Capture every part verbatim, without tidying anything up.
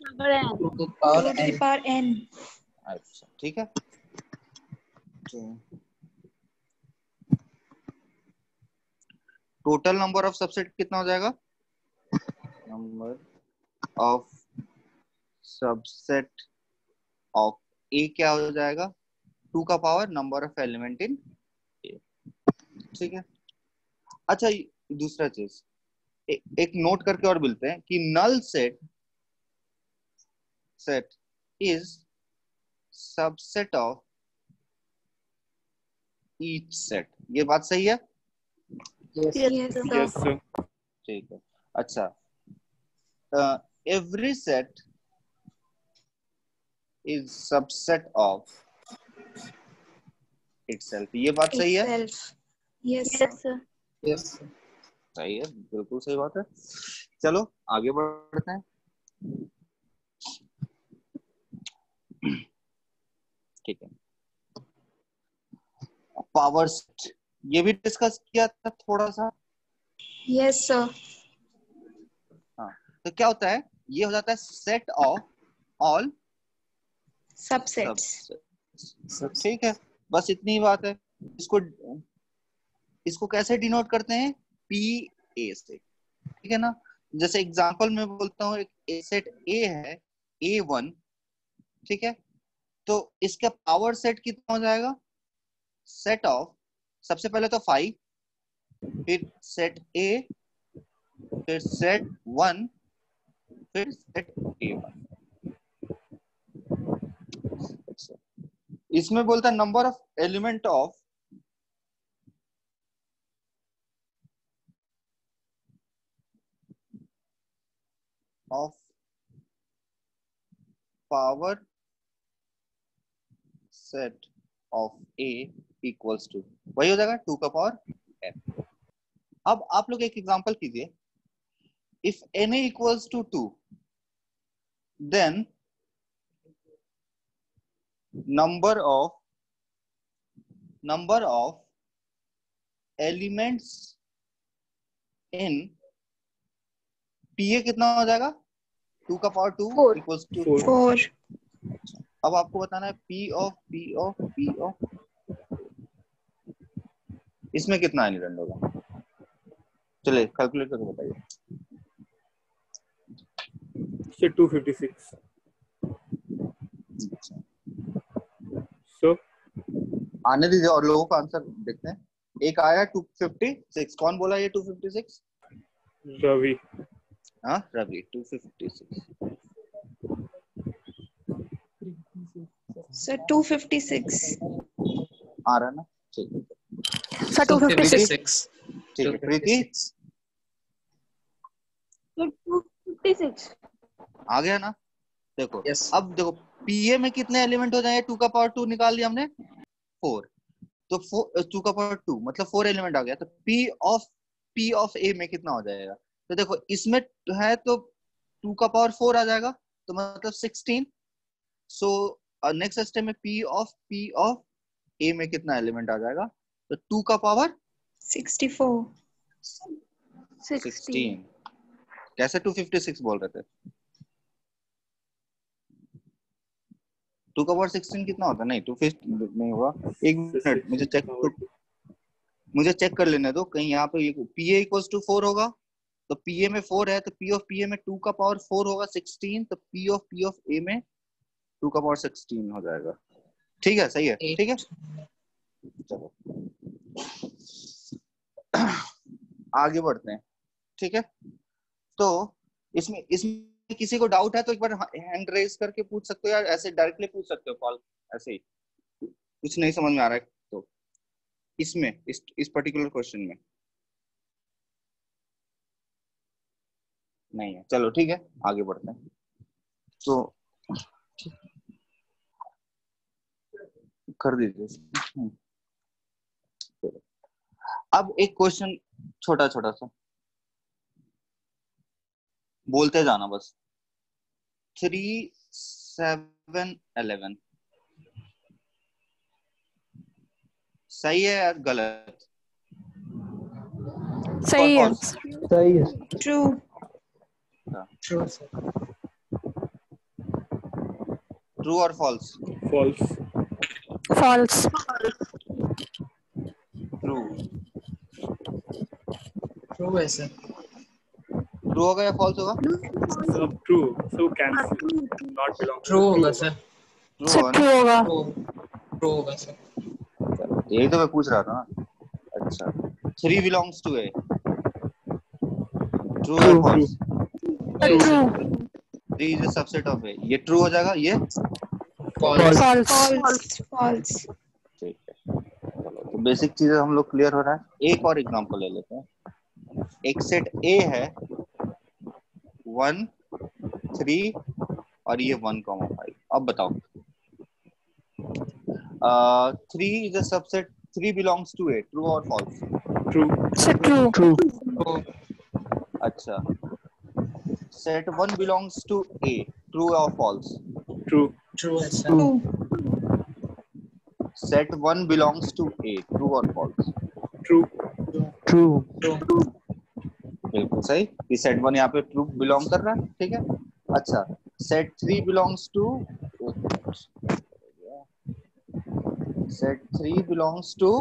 To two two two power n. अच्छा ठीक है। टोटल नंबर ऑफ सबसेट कितना हो जाएगा? Number of subset of A क्या हो जाएगा? टू का power number of element in A. ठीक है। अच्छा दूसरा चीज ए, एक नोट करके और बोलते हैं कि null set set is subset of each set. ये बात सही है? Yes yes sir. ठीक है। अच्छा every set is subset of itself. ये बात सही है? Yes sir. यस सही है, बिल्कुल सही बात है। चलो आगे बढ़ते हैं। ठीक है। पावर सेट ये भी डिस्कस किया था थोड़ा सा। Yes sir. हाँ तो क्या होता है? ये हो जाता है सेट ऑफ ऑल सबसेट्स। ठीक है, बस इतनी ही बात है। इसको इसको कैसे डिनोट करते हैं? पी ए से। ठीक है ना। जैसे एग्जांपल में बोलता हूँ एक सेट ए है ए वन। ठीक है, तो इसका पावर सेट कितना हो जाएगा? सेट ऑफ सबसे पहले तो फाइव, फिर सेट ए, फिर सेट वन, फिर सेट ए वन। इसमें बोलता है number of element of of power set of A equals to वही हो जाएगा टू का पावर एन। अब आप लोग एक एग्जांपल कीजिए। If n equals to two then number of number of elements in pa कितना हो जाएगा? टू का power two equals to four. अब आपको बताना है p of p of p of इसमें कितना एलिमेंट होगा? चलिए कैलकुलेट करके बताइए। से टू फिफ्टी सिक्स। सो आने दीजिए और लोगों का आंसर देखते हैं। एक आया टू फिफ्टी सिक्स। कौन बोला ये टू फिफ्टी सिक्स? रवि। हाँ Ravi two fifty six. Sir two fifty six आ रहा है ना? ठीक है सर टू फिफ्टी सिक्स। ठीक है प्रीति टू फिफ्टी सिक्स आ गया ना? देखो Yes. अब देखो पीए में कितने एलिमेंट हो जाएंगे? टू का पावर टू निकाल दिया हमने, फोर। तो फोर टू का पावर टू मतलब फोर एलिमेंट आ गया। तो P of P of A में कितना हो जाएगा? तो देखो इसमें है तो टू का पावर फोर आ जाएगा, तो मतलब सिक्सटीन। सो नेक्स्ट स्टेप में P of P of A में कितना एलिमेंट आ जाएगा? तो टू का पावर सिक्सटी फोर। सिक्सटीन। कैसे टू फिफ्टी सिक्स बोल रहे थे? टू का पावर सिक्सटीन कितना होता है? नहीं टू फिफ्टी नहीं हुआ। एक मिनट मुझे चेक मुझे चेक कर लेने दो। कहीं यहाँ पे पीए इक्वल्स टू फोर होगा, तो पीए में फोर है तो पी ऑफ पीए में टू का पावर फोर होगा सिक्सटीन। तो P of P of A में टू का पावर सिक्सटीन हो जाएगा। ठीक है सही है। ठीक है चलो आगे बढ़ते हैं। ठीक है तो इसमें इसमें किसी को डाउट है तो एक बार हैंड रेज करके पूछ सकते हो, या ऐसे डायरेक्टली पूछ सकते हो कॉल। ऐसे ही कुछ नहीं समझ में आ रहा है तो इसमें इस इस पर्टिकुलर क्वेश्चन में नहीं है। चलो ठीक है आगे बढ़ते हैं। तो कर दीजिए। अब एक क्वेश्चन छोटा छोटा सा बोलते जाना बस। थ्री सेवन इलेवन सही है या गलत? सही है। सही है ट्रू। True sir. ट्रू और false? false, false, true. True है सर। ट्रू होगा या फॉल्स होगा? सब true, so cancel, not belong. True होगा सर। ट्रू सर होगा ट्रू ना? होगा। ट्रू ट्रू होगा सर। चलो, यही तो मैं पूछ रहा था ना। अच्छा, three belongs to A, true और True. False? True, three is a subset of A, ये ट्रू हो जाएगा, ये फॉल्स। false, False. False. ठीक है। चलो, तो बेसिक चीजें हम लोग क्लियर हो रहा है। एक और एग्जांपल ले लेते हैं। एक सेट ए है, वन, थ्री और ये वन कॉमा फाइव। अब बताओ, three is a subset, three belongs to A, true और false? True, sir true, true अच्छा, set one belongs to A, true और फॉल्स? true, ट्रू है sir. True. Set one belongs to A, true और false? true, true, true बिल्कुल सही, कि set one यहाँ पे ट्रू बिलोंग कर रहा है, ठीक है। अच्छा, set three belongs to, set three belongs to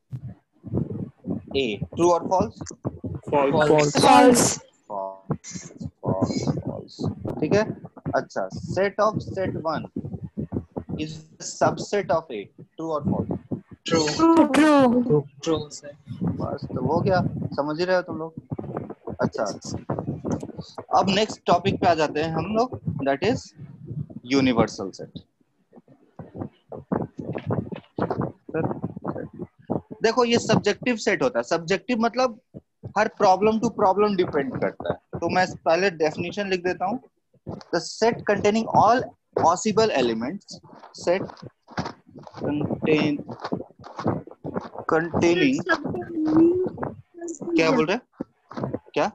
A, true और false? false, false, false, false, false, ठीक है। अच्छा, set of set one is subset of A, true और false? True true, true sir. बस तो हो गया, समझ ही रहे हो तुम लोग। अच्छा, अब नेक्स्ट टॉपिक पे आ जाते हैं हम लोग, दैट इज यूनिवर्सल सेट। देखो, ये सब्जेक्टिव सेट होता है। सब्जेक्टिव मतलब हर प्रॉब्लम टू प्रॉब्लम डिपेंड करता है। तो मैं पहले डेफिनेशन लिख देता हूँ। The set containing all possible elements, set contain containing, क्या बोल रहे हैं? क्या?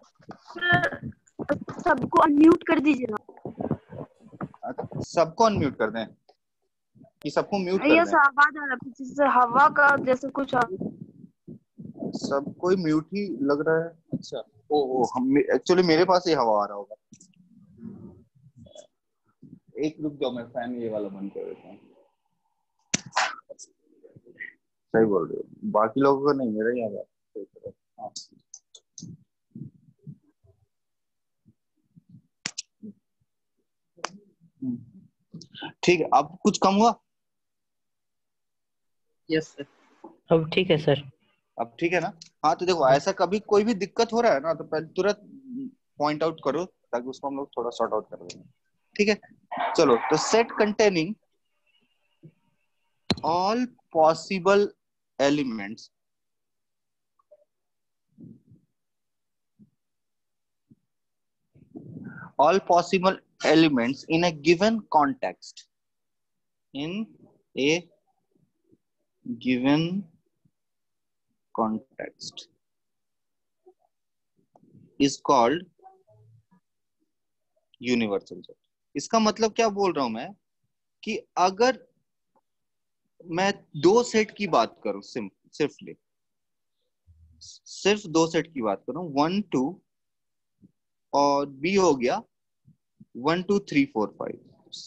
सबको अनम्यूट कर दीजिए ना। सबको अनम्यूट कर दें कि सबको म्यूट कर ये दें? आवाज आ रहा है पीछे से, हवा का जैसे कुछ आ... सब कोई म्यूट ही लग रहा है। अच्छा, ओ ओ हम एक्चुअली मेरे पास ही हवा आ रहा होगा। एक रुक जाओ, मैं फैन ये वाला बंद कर देता हूँ। सही बोल रहे हो, बाकी लोगों को नहीं, मेरा ही आ रहा है। हाँ। ठीक है, अब कुछ कम हुआ? Yes sir. अब ठीक है सर। अब ठीक है ना? हाँ, तो देखो, ऐसा कभी कोई भी दिक्कत हो रहा है ना, तो पहले तुरंत पॉइंट आउट करो, ताकि उसको हम लोग थोड़ा सॉर्ट आउट कर देंगे। ठीक है, चलो। तो set containing all possible elements all possible elements in a given context, in a given context is called universal set. इसका मतलब क्या बोल रहा हूं मैं, कि अगर मैं दो सेट की बात करूं, सिर्फली सिर्फ दो सेट की बात करूं, वन टू और बी हो गया one two three four five,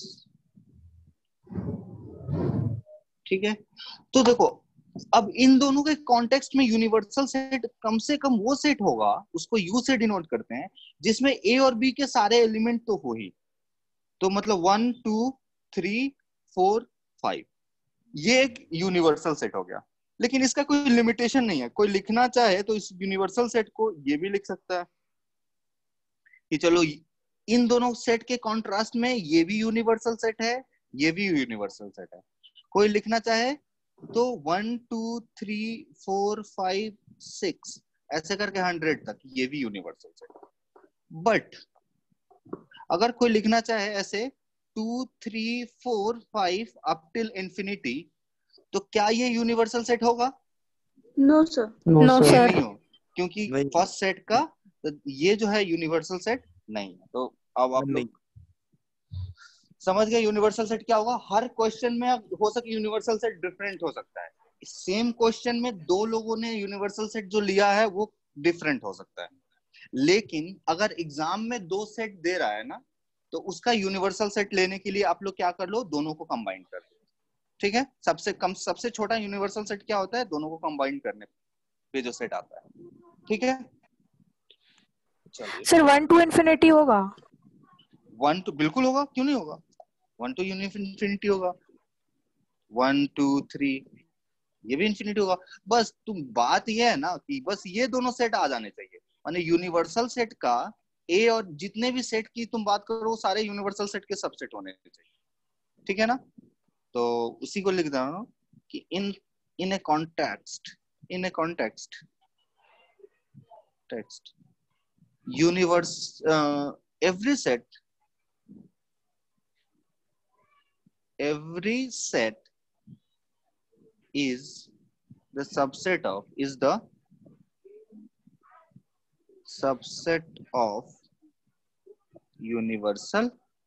ठीक है। तो देखो, अब इन दोनों के कॉन्टेक्स्ट में यूनिवर्सल सेट कम से कम वो सेट होगा, उसको यू से डिनोट करते हैं, जिसमें ए और बी के सारे एलिमेंट तो हो ही। तो मतलब one two three four five, ये एक यूनिवर्सल सेट हो गया। लेकिन इसका कोई लिमिटेशन नहीं है। कोई लिखना चाहे तो इस यूनिवर्सल सेट को ये भी लिख सकता है कि चलो इन दोनों सेट के कॉन्ट्रास्ट में ये भी यूनिवर्सल सेट है, ये भी यूनिवर्सल सेट है। कोई लिखना चाहे तो one two three four five six ऐसे करके हंड्रेड तक, ये भी यूनिवर्सल सेट है। बट अगर कोई लिखना चाहे ऐसे two three four five up till infinity, तो क्या ये यूनिवर्सल सेट होगा? No sir. नो ये सर। नहीं हो, क्योंकि फर्स्ट सेट का ये जो है यूनिवर्सल सेट नहीं है। तो अब आप लोग समझ गए यूनिवर्सल सेट क्या होगा। हर क्वेश्चन में हो सके यूनिवर्सल सेट डिफरेंट हो सकता है। सेम क्वेश्चन में दो लोगों ने यूनिवर्सल सेट जो लिया है वो डिफरेंट हो सकता है। लेकिन अगर एग्जाम में दो सेट दे रहा है ना, तो उसका यूनिवर्सल सेट लेने के लिए आप लोग क्या कर लो, दोनों को कंबाइन कर लो। ठीक है, सबसे कम सबसे छोटा यूनिवर्सल सेट क्या होता है, दोनों को कंबाइन करने पे जो सेट आता है। ठीक है, चलिए सर वन टू इन्फिनिटी होगा? वन टू बिल्कुल होगा, क्यों नहीं होगा, वन टू इन्फिनिटी होगा, वन टू थ्री ये भी इन्फिनिटी होगा। बस तुम बात ये है ना कि बस ये दोनों सेट आ जाने चाहिए, माने यूनिवर्सल सेट का ए और जितने भी सेट की तुम बात करो सारे यूनिवर्सल सेट के सबसेट होने चाहिए। ठीक है ना, तो उसी को लिख दे रहा हूं कि in in a context in a context text universe every set every set is the subset of is the subset of universal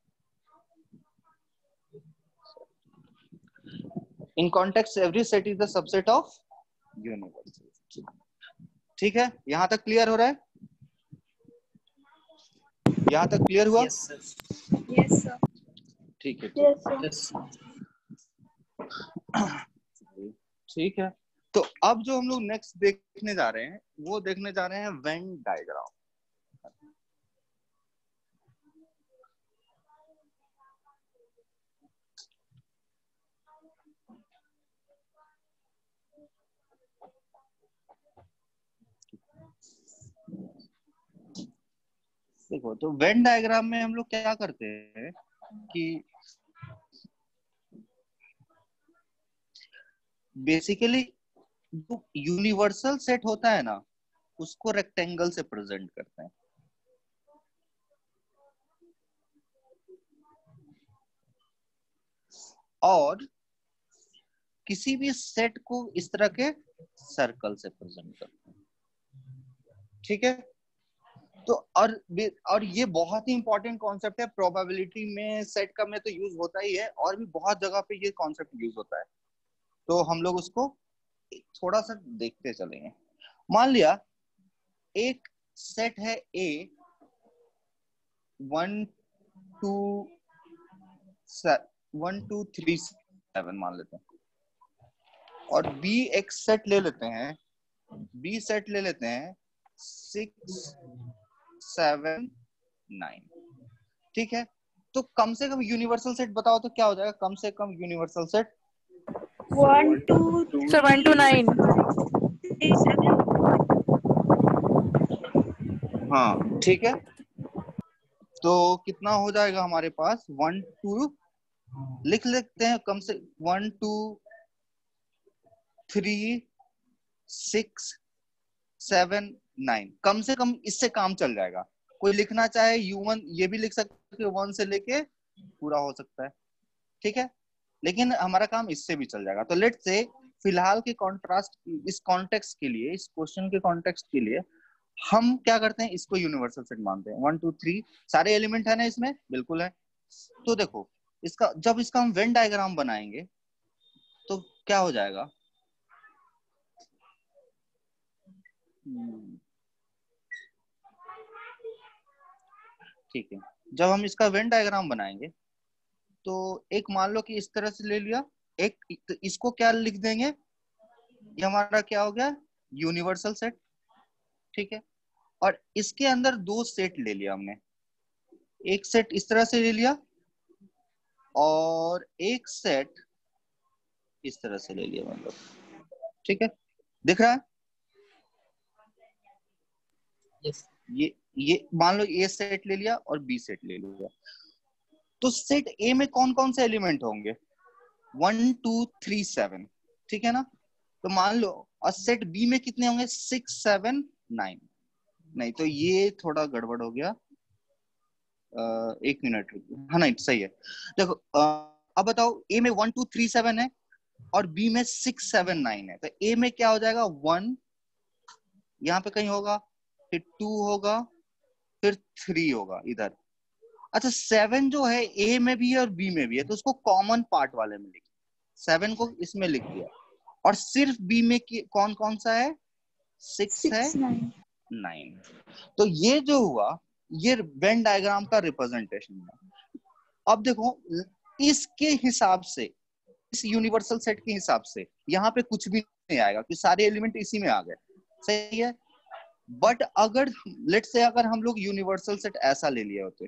in context every set is the subset of universal। ठीक है, यहां तक clear हो रहा है, यहां तक clear हुआ? Yes, sir. Yes, sir. ठीक है, Yes, sir. Yes. ठीक है। तो अब जो हम लोग नेक्स्ट देखने जा रहे हैं वो देखने जा रहे हैं वेन डायग्राम। देखो, तो वेन डायग्राम में हम लोग क्या करते हैं कि बेसिकली जो यूनिवर्सल सेट होता है ना उसको रेक्टेंगल से प्रेजेंट करते हैं। और किसी भी सेट को इस तरह के सर्कल से प्रेजेंट करते हैं। ठीक है, तो और और ये बहुत ही इंपॉर्टेंट कॉन्सेप्ट है, प्रोबेबिलिटी में सेट का में तो यूज होता ही है और भी बहुत जगह पे ये कॉन्सेप्ट यूज होता है। तो हम लोग उसको थोड़ा सा देखते चलेंगे। मान लिया एक सेट है A one to one two three seven मान लेते हैं, और बी एक सेट ले लेते हैं, बी सेट ले लेते हैं सिक्स सेवन नाइन। ठीक है, तो कम से कम यूनिवर्सल सेट बताओ तो क्या हो जाएगा, कम से कम universal set One, two, sir one two nine. three, seven. हाँ ठीक है, तो कितना हो जाएगा हमारे पास, वन टू लिख लेते हैं, कम से one two three six seven nine, कम से कम इससे काम चल जाएगा। कोई लिखना चाहे यू वन ये भी लिख सकते हैं, वन से लेके पूरा हो सकता है। ठीक है, लेकिन हमारा काम इससे भी चल जाएगा। तो लेट से फिलहाल के कॉन्ट्रास्ट इस कॉन्टेक्स्ट के लिए, इस क्वेश्चन के कॉन्टेक्स्ट के लिए हम क्या करते हैं, इसको यूनिवर्सल सेट मानते हैं। वन टू थ्री सारे एलिमेंट है ना इसमें, बिल्कुल है। तो देखो इसका जब इसका हम वेन डायग्राम बनाएंगे तो क्या हो जाएगा, ठीक है, जब हम इसका वेन डायग्राम बनाएंगे तो एक मान लो कि इस तरह से ले लिया, एक तो इसको क्या लिख देंगे, ये हमारा क्या हो गया, यूनिवर्सल सेट। ठीक है, और इसके अंदर दो सेट ले लिया हमने, एक सेट इस तरह से ले लिया और एक सेट इस तरह से ले लिया मतलब। ठीक है, दिख रहा है? Yes. ये ये मान लो ए सेट ले लिया और बी सेट ले लिया, तो सेट ए में कौन कौन से एलिमेंट होंगे, वन टू थ्री सेवन। ठीक है ना, तो मान लो, और सेट बी में कितने होंगे, सिक्स सेवन नाइन। नहीं तो ये थोड़ा गड़बड़ हो गया, आ, एक मिनट, हाँ नहीं सही है। देखो आ, अब बताओ, ए में वन टू थ्री सेवन है और बी में सिक्स सेवन नाइन है, तो ए में क्या हो जाएगा, वन यहाँ पे कहीं होगा, फिर टू होगा, फिर थ्री होगा इधर। अच्छा, सेवन जो है ए में भी है और बी में भी है, तो उसको कॉमन पार्ट वाले में लिख, सेवन को इसमें लिख दिया। और सिर्फ बी में कौन कौन सा है, सिक्स है, नाइन। तो ये जो हुआ ये वेन डायग्राम का रिप्रेजेंटेशन है। अब देखो इसके हिसाब से, इस यूनिवर्सल सेट के हिसाब से यहाँ पे कुछ भी नहीं आएगा क्योंकि सारे एलिमेंट इसी में आ गए, सही है। बट अगर लेट्स से अगर हम लोग यूनिवर्सल सेट ऐसा ले लिए होते,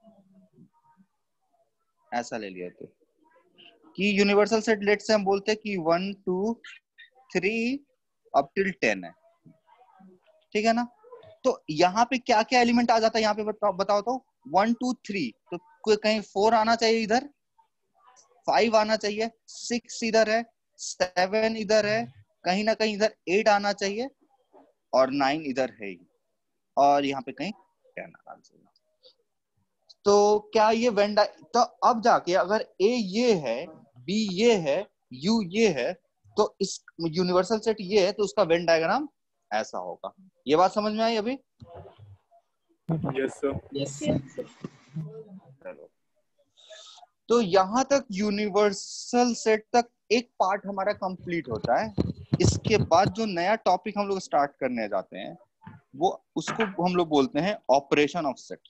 ऐसा ले लिए होते कि यूनिवर्सल सेट लेट्स से हम बोलते कि one two three up till ten है, ठीक है ना। तो यहाँ पे क्या क्या एलिमेंट आ जाता है यहाँ पे बताओ बताओ तो वन टू थ्री, तो कोई कहीं फोर आना चाहिए, इधर फाइव आना चाहिए, सिक्स इधर है, सेवन इधर है, कहीं ना कहीं इधर एट आना चाहिए और नाइन इधर है ही, और यहाँ पे कहीं टेन आना चाहिए। तो क्या ये वेन तो अब जाके अगर ए ये है, बी ये है, यू ये है, तो इस यूनिवर्सल सेट ये है, तो उसका वेन डायग्राम ऐसा होगा। ये बात समझ में आई अभी? Yes sir. यस चलो, तो यहां तक यूनिवर्सल सेट तक एक पार्ट हमारा कंप्लीट होता है। इसके बाद जो नया टॉपिक हम लोग स्टार्ट करने जाते हैं वो उसको हम लोग बोलते हैं operation of set.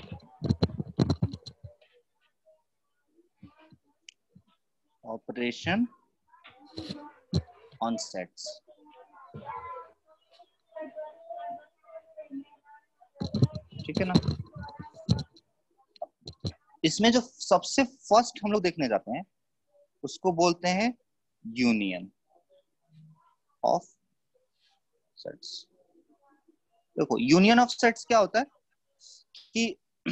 Operation on sets, ठीक है ना। इसमें जो सबसे फर्स्ट हम लोग देखने जाते हैं उसको बोलते हैं यूनियन ऑफ सेट्स। देखो यूनियन ऑफ सेट्स क्या होता है कि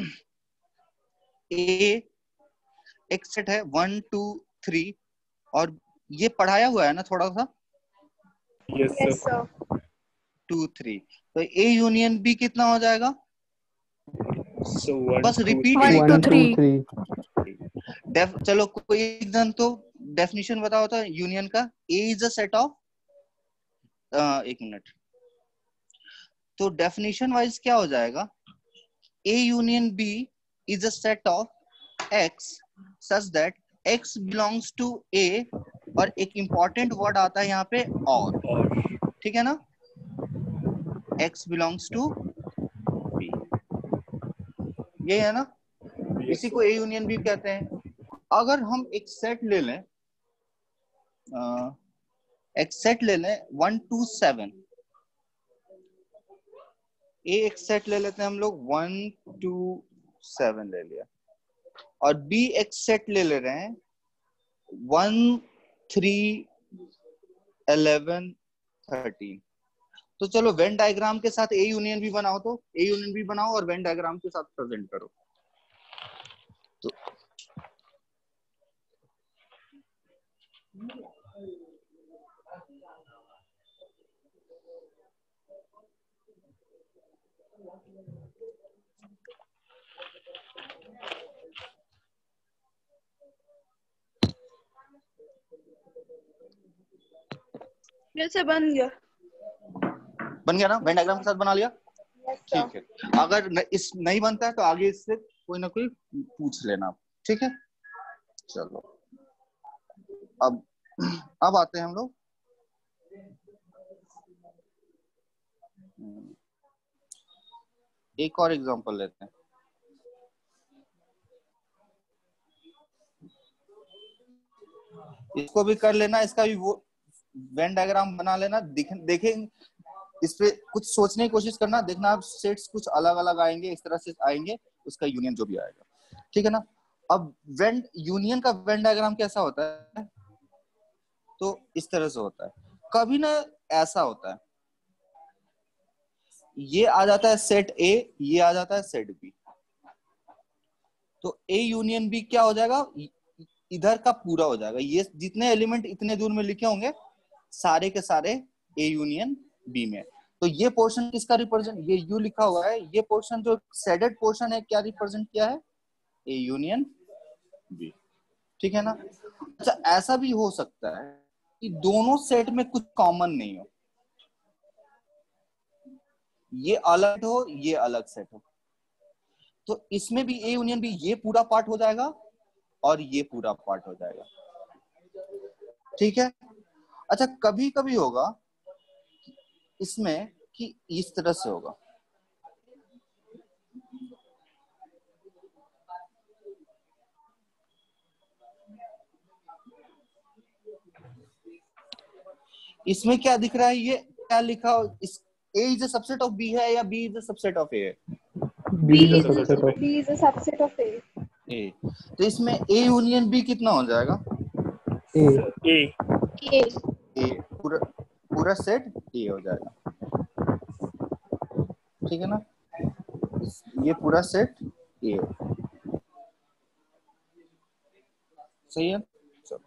ए एक सेट है वन टू थ्री, और ये पढ़ाया हुआ है ना थोड़ा सा, yes Yes, sir. sir. Two three, तो ए यूनियन बी कितना हो जाएगा? सो वन बस टू रिपीट वन नहीं टू करना। थ्री डेफ चलो कोई एक जन तो डेफिनेशन बताओ तो यूनियन का। A is a set of, एक मिनट, तो डेफिनेशन वाइज क्या हो जाएगा? A union B is a set of x such that x belongs to A, और एक इंपॉर्टेंट वर्ड आता है यहाँ पे और, और ठीक है ना, एक्स बिलोंग्स टू बी, ये है ना। यस इसी को ए यूनियन बी कहते हैं। अगर हम एक सेट ले लें, अ, एक सेट ले लें वन टू सेवन, ए एक सेट ले लेते हैं हम लोग वन टू सेवन ले लिया, और बी एक सेट ले ले रहे हैं वन थ्री इलेवन थर्टीन। तो चलो वेन डायग्राम के साथ ए यूनियन बी बनाओ, तो ए यूनियन बी बनाओ और वेन डायग्राम के साथ प्रेजेंट करो। तो जैसे बन गया। बन गया ना, वेन डायग्राम के साथ बना लिया, Yes, sir. ठीक है। अगर न, इस नहीं बनता है तो आगे इससे कोई ना कोई पूछ लेना, ठीक है। चलो अब अब आते हैं हम लोग एक और एग्जांपल लेते हैं। इसको भी कर लेना, इसका भी वो वेन डायग्राम बना लेना। देखें इस पे कुछ सोचने की कोशिश करना, देखना आप सेट्स कुछ अलग अलग आएंगे, इस तरह से आएंगे, उसका यूनियन जो भी आएगा, ठीक है ना। अब वेन यूनियन का वेन डायग्राम कैसा होता है? तो इस तरह से होता है। कभी ना ऐसा होता है, ये आ जाता है सेट ए, ये आ जाता है सेट बी, तो ए यूनियन बी क्या हो जाएगा? इधर का पूरा हो जाएगा। ये जितने एलिमेंट इतने दूर में लिखे होंगे सारे के सारे ए यूनियन बी में। तो ये पोर्शन किसका रिप्रेजेंट, ये यू लिखा हुआ है, ये पोर्शन जो शेडेड पोर्शन है क्या रिप्रेजेंट किया है? ए यूनियन बी, ठीक है ना। अच्छा ऐसा भी हो सकता है कि दोनों सेट में कुछ कॉमन नहीं हो, ये अलग हो ये अलग सेट हो, तो इसमें भी ए यूनियन बी ये पूरा पार्ट हो जाएगा और ये पूरा पार्ट हो जाएगा, ठीक है। अच्छा कभी कभी होगा इसमें कि इस तरह से होगा, इसमें क्या दिख रहा है, ये क्या लिखा, इस A is a subset of B है या B is a subset of A है? B is a is a subset of B is a subset of A. A, तो इसमें A यूनियन B कितना हो जाएगा? A. A. A पूरा पूरा सेट A हो जाएगा, ठीक है ना, ये पूरा सेट A है, सही है। चलो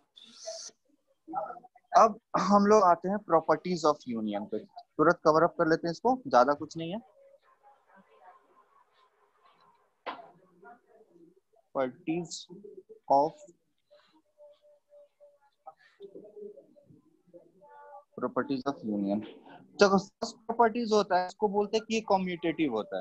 अब हम लोग आते हैं प्रॉपर्टीज ऑफ यूनियन पे, तुरंत कवर अप कर लेते हैं इसको, ज्यादा कुछ नहीं है। Properties of properties of union, तो फर्स्ट प्रॉपर्टीज होता है, इसको बोलते हैं कि ये कम्यूटेटिव होता है।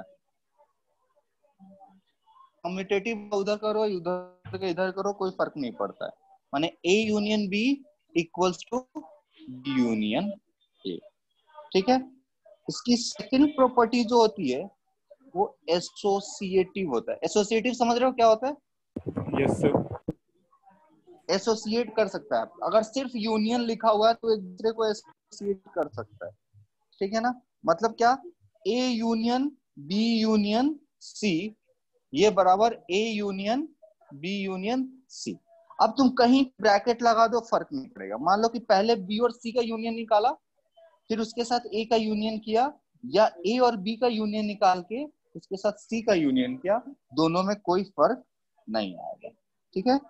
कम्यूटेटिव उधर करो उधर के इधर करो कोई फर्क नहीं पड़ता है, माने A union B equals to B union A, ठीक है। इसकी सेकंड प्रॉपर्टी जो होती है वो एसोसिएटिव होता है। एसोसिएटिव समझ रहे हो क्या होता है? Yes sir. एसोसिएट कर सकता है, अगर सिर्फ यूनियन लिखा हुआ है तो एक दूसरे को एसोसिएट कर सकता है, ठीक है ना। मतलब क्या, A union B union C ये बराबर A union B union C। अब तुम कहीं ब्रैकेट लगा दो फर्क नहीं पड़ेगा। मान लो कि पहले B और C का यूनियन निकाला, फिर उसके साथ A का यूनियन किया, या A और B का यूनियन निकाल के उसके साथ C का यूनियन किया, दोनों में कोई फर्क नहीं आएगा, ठीक है।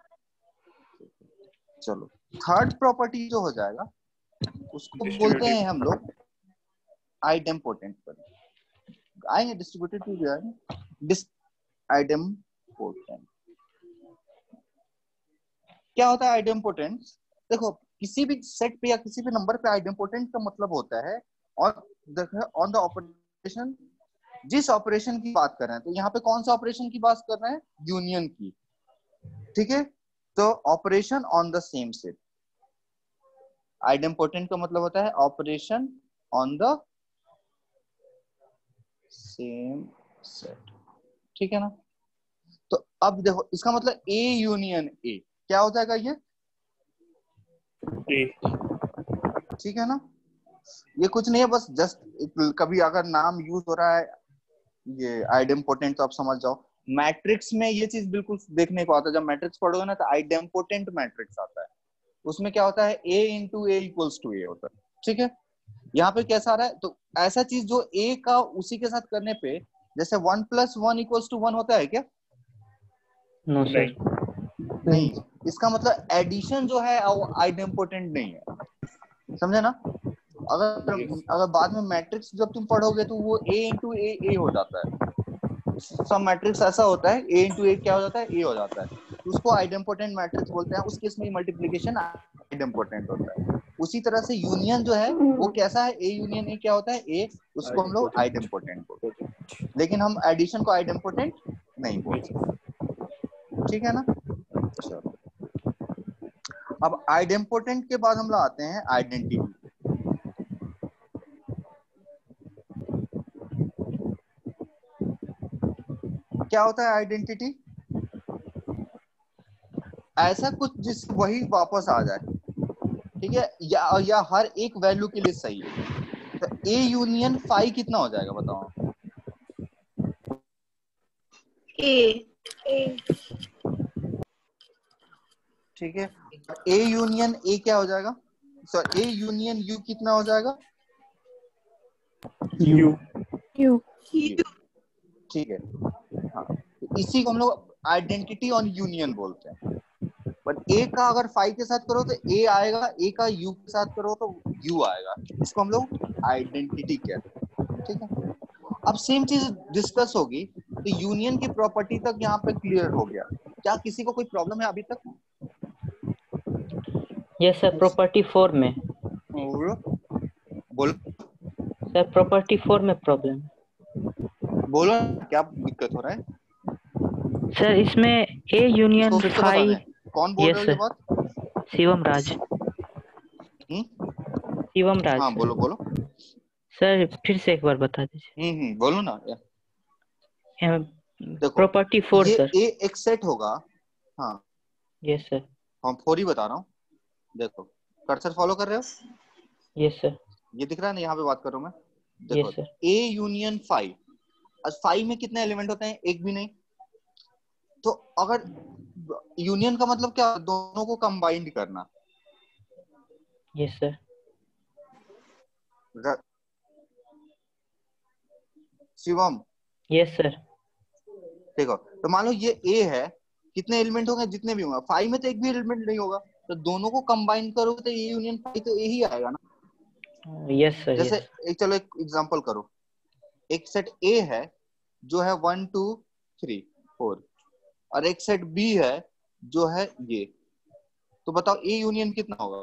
चलो थर्ड प्रॉपर्टी जो हो जाएगा उसको बोलते हैं हम लोग आइडेम्पोटेंट पर आएंगे, डिस्ट्रीब्यूटेड टू भी आएंगे, डिस आइडेम्पोटेंट। क्या होता है आइडेम्पोटेंट? देखो किसी भी सेट पे या किसी भी नंबर पे आइडेम्पोटेंट का मतलब होता है और ऑन द ऑपरेशन, जिस ऑपरेशन की बात कर रहे हैं, तो यहाँ पे कौन सा ऑपरेशन की बात कर रहे हैं? यूनियन की, ठीक है। तो operation on the same set, idempotent का मतलब होता है operation on the same set, ठीक है ना। तो अब देखो इसका मतलब A यूनियन A क्या हो जाएगा ये? A. ठीक है ना। ये कुछ नहीं है, बस जस्ट कभी अगर नाम यूज हो रहा है ये आइडेम्पोटेंट तो आप समझ जाओ। मैट्रिक्स में ये चीज बिल्कुल देखने को आता है, जब मैट्रिक्स पढ़ोगे ना तो आइडेम्पोटेंट मैट्रिक्स आता है, उसमें क्या होता है A into A equals to A होता है, ठीक है। यहाँ पे कैसा आ रहा है, तो ऐसा चीज जो A का उसी के साथ करने पे, जैसे one plus one equals to one होता है क्या? नो सर, नहीं, इसका मतलब एडिशन जो है वो आइडेम्पोटेंट नहीं है, समझे ना। अगर अगर बाद में मैट्रिक्स जब तुम पढ़ोगे तो वो A इंटू ए ए हो जाता है, सब मैट्रिक्स ऐसा होता है A इंटू ए क्या हो जाता है? A हो जाता है, तो उसको आइडेम्पोटेंट मैट्रिक्स बोलते हैं। उस केस में मल्टीप्लिकेशन आइडेम्पोटेंट होता है। उसी तरह से यूनियन जो है वो कैसा है? A यूनियन A क्या होता है? A, उसको हम लोग आइडेम्पोटेंट बोलते हैं, लेकिन हम एडिशन को आइडेम्पोटेंट नहीं बोलते, ठीक है ना। चलो अब आइडेम्पोटेंट के बाद हम लोग आते हैं आइडेंटिटी। क्या होता है आइडेंटिटी? ऐसा कुछ जिस वही वापस आ जाए, ठीक है, या या हर एक वैल्यू के लिए सही है। तो A यूनियन फाइव कितना हो जाएगा बताओ? A. ठीक है, A यूनियन A क्या हो जाएगा? सॉरी A यूनियन U कितना हो जाएगा? U. U. ठीक है, हाँ, तो इसी को हम लोग आइडेंटिटी ऑन यूनियन बोलते हैं। बट A का अगर फाइव के साथ करो तो A आएगा, A का U के साथ करो तो U आएगा, इसको हम लोग आइडेंटिटी कहते हैं, ठीक है। अब सेम चीज डिस्कस होगी, तो यूनियन की प्रॉपर्टी तक यहाँ पे क्लियर हो गया। क्या किसी को कोई प्रॉब्लम है अभी तक? यस सर, प्रॉपर्टी फोर में। बोलो सर प्रॉपर्टी फोर में प्रॉब्लम। बोलो क्या दिक्कत हो रहा है? सर इसमें A यूनियन इसको फिर से बता फाइव। दें, कौन बोल रहे हो ये बात? शिवम राज। हम्म शिवम राज। हाँ बोलो बोलो सर फिर से एक बार बता दीजिए। हम्म हम्म बोलो ना। देखो प्रॉपर्टी फोर ये सर। A एक सेट होगा, हाँ यस सर। हम फोर ही बता रहा हूँ। देखो कर्सर फॉलो कर रहे हो? Yes sir. ये दिख रहा है ना, यहाँ पे बात कर रहा हूँ मैं। देखो yes sir. A union five, और फाइव में कितने एलिमेंट होते हैं? एक भी नहीं। तो अगर यूनियन का मतलब क्या, दोनों को कंबाइंड करना। Yes sir. Shivam, yes sir. देखो तो मान लो ये ए है, कितने एलिमेंट होंगे? जितने भी होंगे। फाइव में तो एक भी एलिमेंट नहीं होगा, तो दोनों को कंबाइन करो तो ए यूनियन फाइव तो ए ही आएगा ना। Yes sir. जैसे यस। एक, चलो एक एग्जांपल करो। एक सेट ए है जो है वन टू थ्री फोर, और एक सेट बी है जो है ये। तो बताओ ए यूनियन कितना होगा?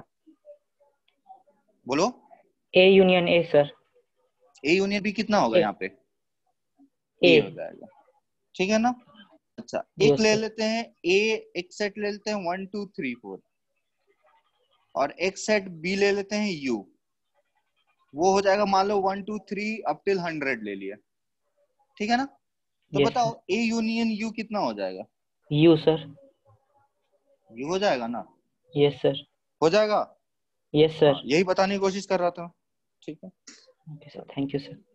बोलो। A union A sir. A union B कितना होगा? ए। यहाँ पे ए ए हो जाएगा, ठीक है ना। अच्छा, एक यस ले सर। लेते हैं ए, एक सेट ले लेते हैं वन टू थ्री फोर, और एक सेट बी ले लेते हैं यू। वो हो जाएगा मान लो one two three up till hundred ले लिया, ठीक है ना। तो यस बताओ सर। ए यूनियन यू कितना हो जाएगा? You sir. यू हो जाएगा ना। Yes sir. हो जाएगा। यस हाँ, सर। यही बताने की कोशिश कर रहा था, ठीक है। Okay sir, thank you sir.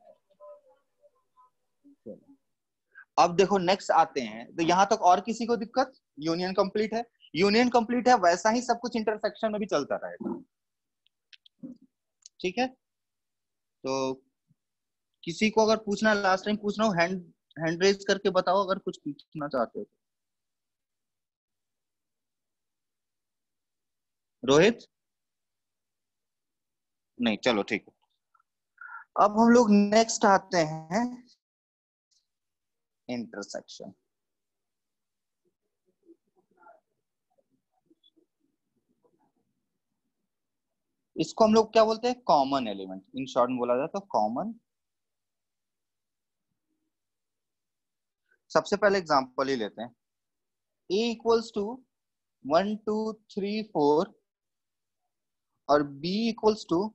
अब देखो नेक्स्ट आते हैं, तो यहाँ तक और किसी को दिक्कत? यूनियन कंप्लीट है। यूनियन कंप्लीट है, वैसा ही सब कुछ इंटरसेक्शन में भी चलता रहेगा, ठीक है। तो किसी को अगर पूछना, लास्ट टाइम पूछ रहा हूँ, हैंड हैंड रेज करके बताओ अगर कुछ पूछना चाहते हो। रोहित? नहीं, चलो ठीक है। अब हम लोग नेक्स्ट आते हैं इंटरसेक्शन। इसको हम लोग क्या बोलते हैं? Common element. इन शॉर्ट में बोला जाता है कॉमन। सबसे पहले एग्जांपल ही लेते हैं। a equals to one two three four और b equals to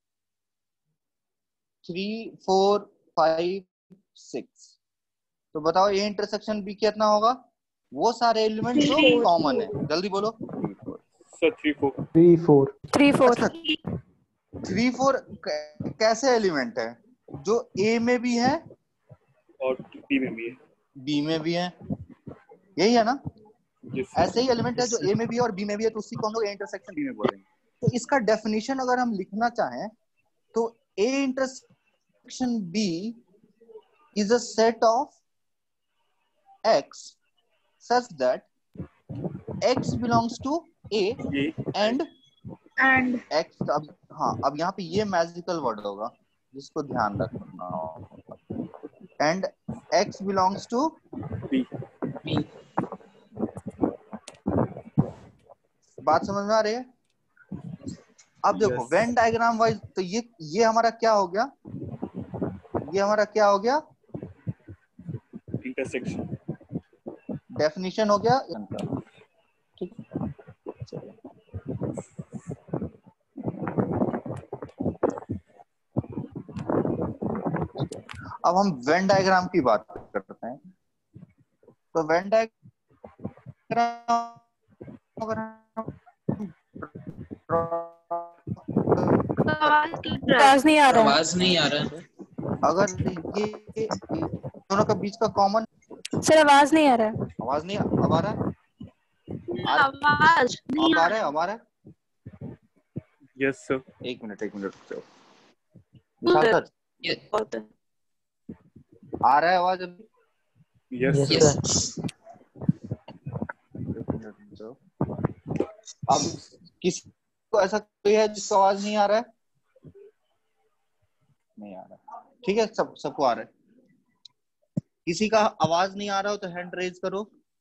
three four five six. तो बताओ ए इंटरसेक्शन b कितना होगा? वो सारे एलिमेंट जो कॉमन है। जल्दी बोलो। Sir three four. Three four three four अच्छा, थ्री फोर कैसे एलिमेंट है? जो a में भी है और बी में भी है। b में भी है, यही है ना। Yes, ऐसे ही एलिमेंट है जो a में भी है और b में भी है, तो उसी को हम लोग ए इंटरसेक्शन b में बोलेंगे। तो इसका डेफिनेशन अगर हम लिखना चाहें तो a intersection b is a set of x such that x belongs to a ये and and x। अब हाँ, अब यहाँ पे ये मैजिकल वर्ड होगा जिसको ध्यान रखना होगा। and x belongs to B. b। बात समझ में आ रही है? अब देखो Yes. वेन डायग्राम वाइज, तो ये ये हमारा क्या हो गया? ये हमारा क्या हो गया? इंटरसेक्शन। डेफिनेशन हो गया इनका, ठीक। चलो अब हम वेन डायग्राम की बात करते हैं। तो वेन डायग्राम अगर आवाज नहीं आ रहा है। आवाज नहीं आ रहा है। अगर ये दोनों के बीच का कॉमन, सर आवाज नहीं आ रहा है। आवाज नहीं अब आ रहा है? आवाज नहीं अब आ आ रहा है? अब आ रहा है? Yes sir. एक मिनट एक मिनट रुक जाओ। सर रहा। आ रहा है आवाज अभी? Yes yes sir. सर। एक मिनट रुक जाओ। अब किसी को ऐसा कोई है जिसको आवाज नहीं आ रहा है? नहीं आ रहा, ठीक है। सब सबको आ रहा है। किसी का आवाज नहीं आ रहा हो तो हैंड रेज करो।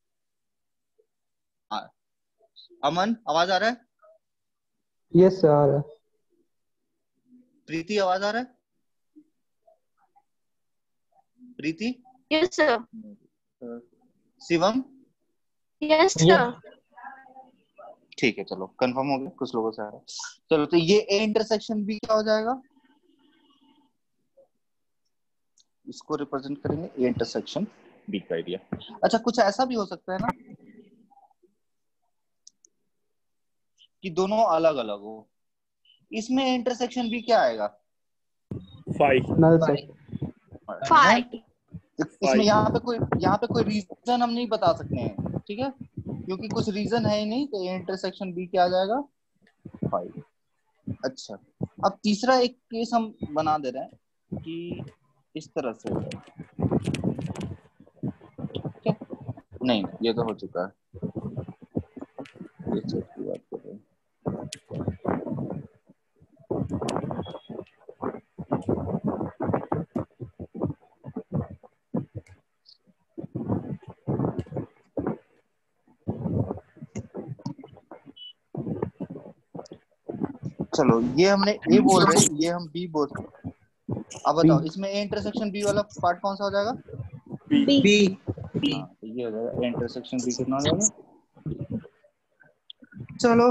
आ, अमन आवाज आ रहा है? यस सर आ रहा है। प्रीति आवाज आ रहा है? Preeti? Yes sir. Shivam? Yes sir. ठीक है, चलो कंफर्म हो गया, कुछ लोगों से आ रहा है। चलो तो ये ए इंटरसेक्शन बी क्या हो जाएगा? इसको रिप्रेजेंट करेंगे ए इंटरसेक्शन बी का एरिया। अच्छा, कुछ ऐसा भी हो सकता है ना कि दोनों अलग अलग हो। इसमें इंटरसेक्शन बी क्या आएगा? Five null set. फाइव। इसमें यहाँ पे कोई यहाँ पे कोई रीजन हम नहीं बता सकते हैं, ठीक है, क्योंकि कुछ रीजन है ही नहीं, तो ये इंटरसेक्शन बी क्या आ जाएगा? फाइव। अच्छा, अब तीसरा एक केस हम बना दे रहे हैं कि इस तरह से है। ठीक है, नहीं ये तो हो चुका है, ये सेट की बात कर रहे हैं। चलो ये हमने ए बोल रहे हैं, ये हम बी बोल रहे हैं। अब बताओ इसमें ए इंटरसेक्शन बी वाला पार्ट कौन सा हो जाएगा? B B. हाँ, तो ये हो जाएगा ए इंटरसेक्शन बी कितना हो जाएगा? चलो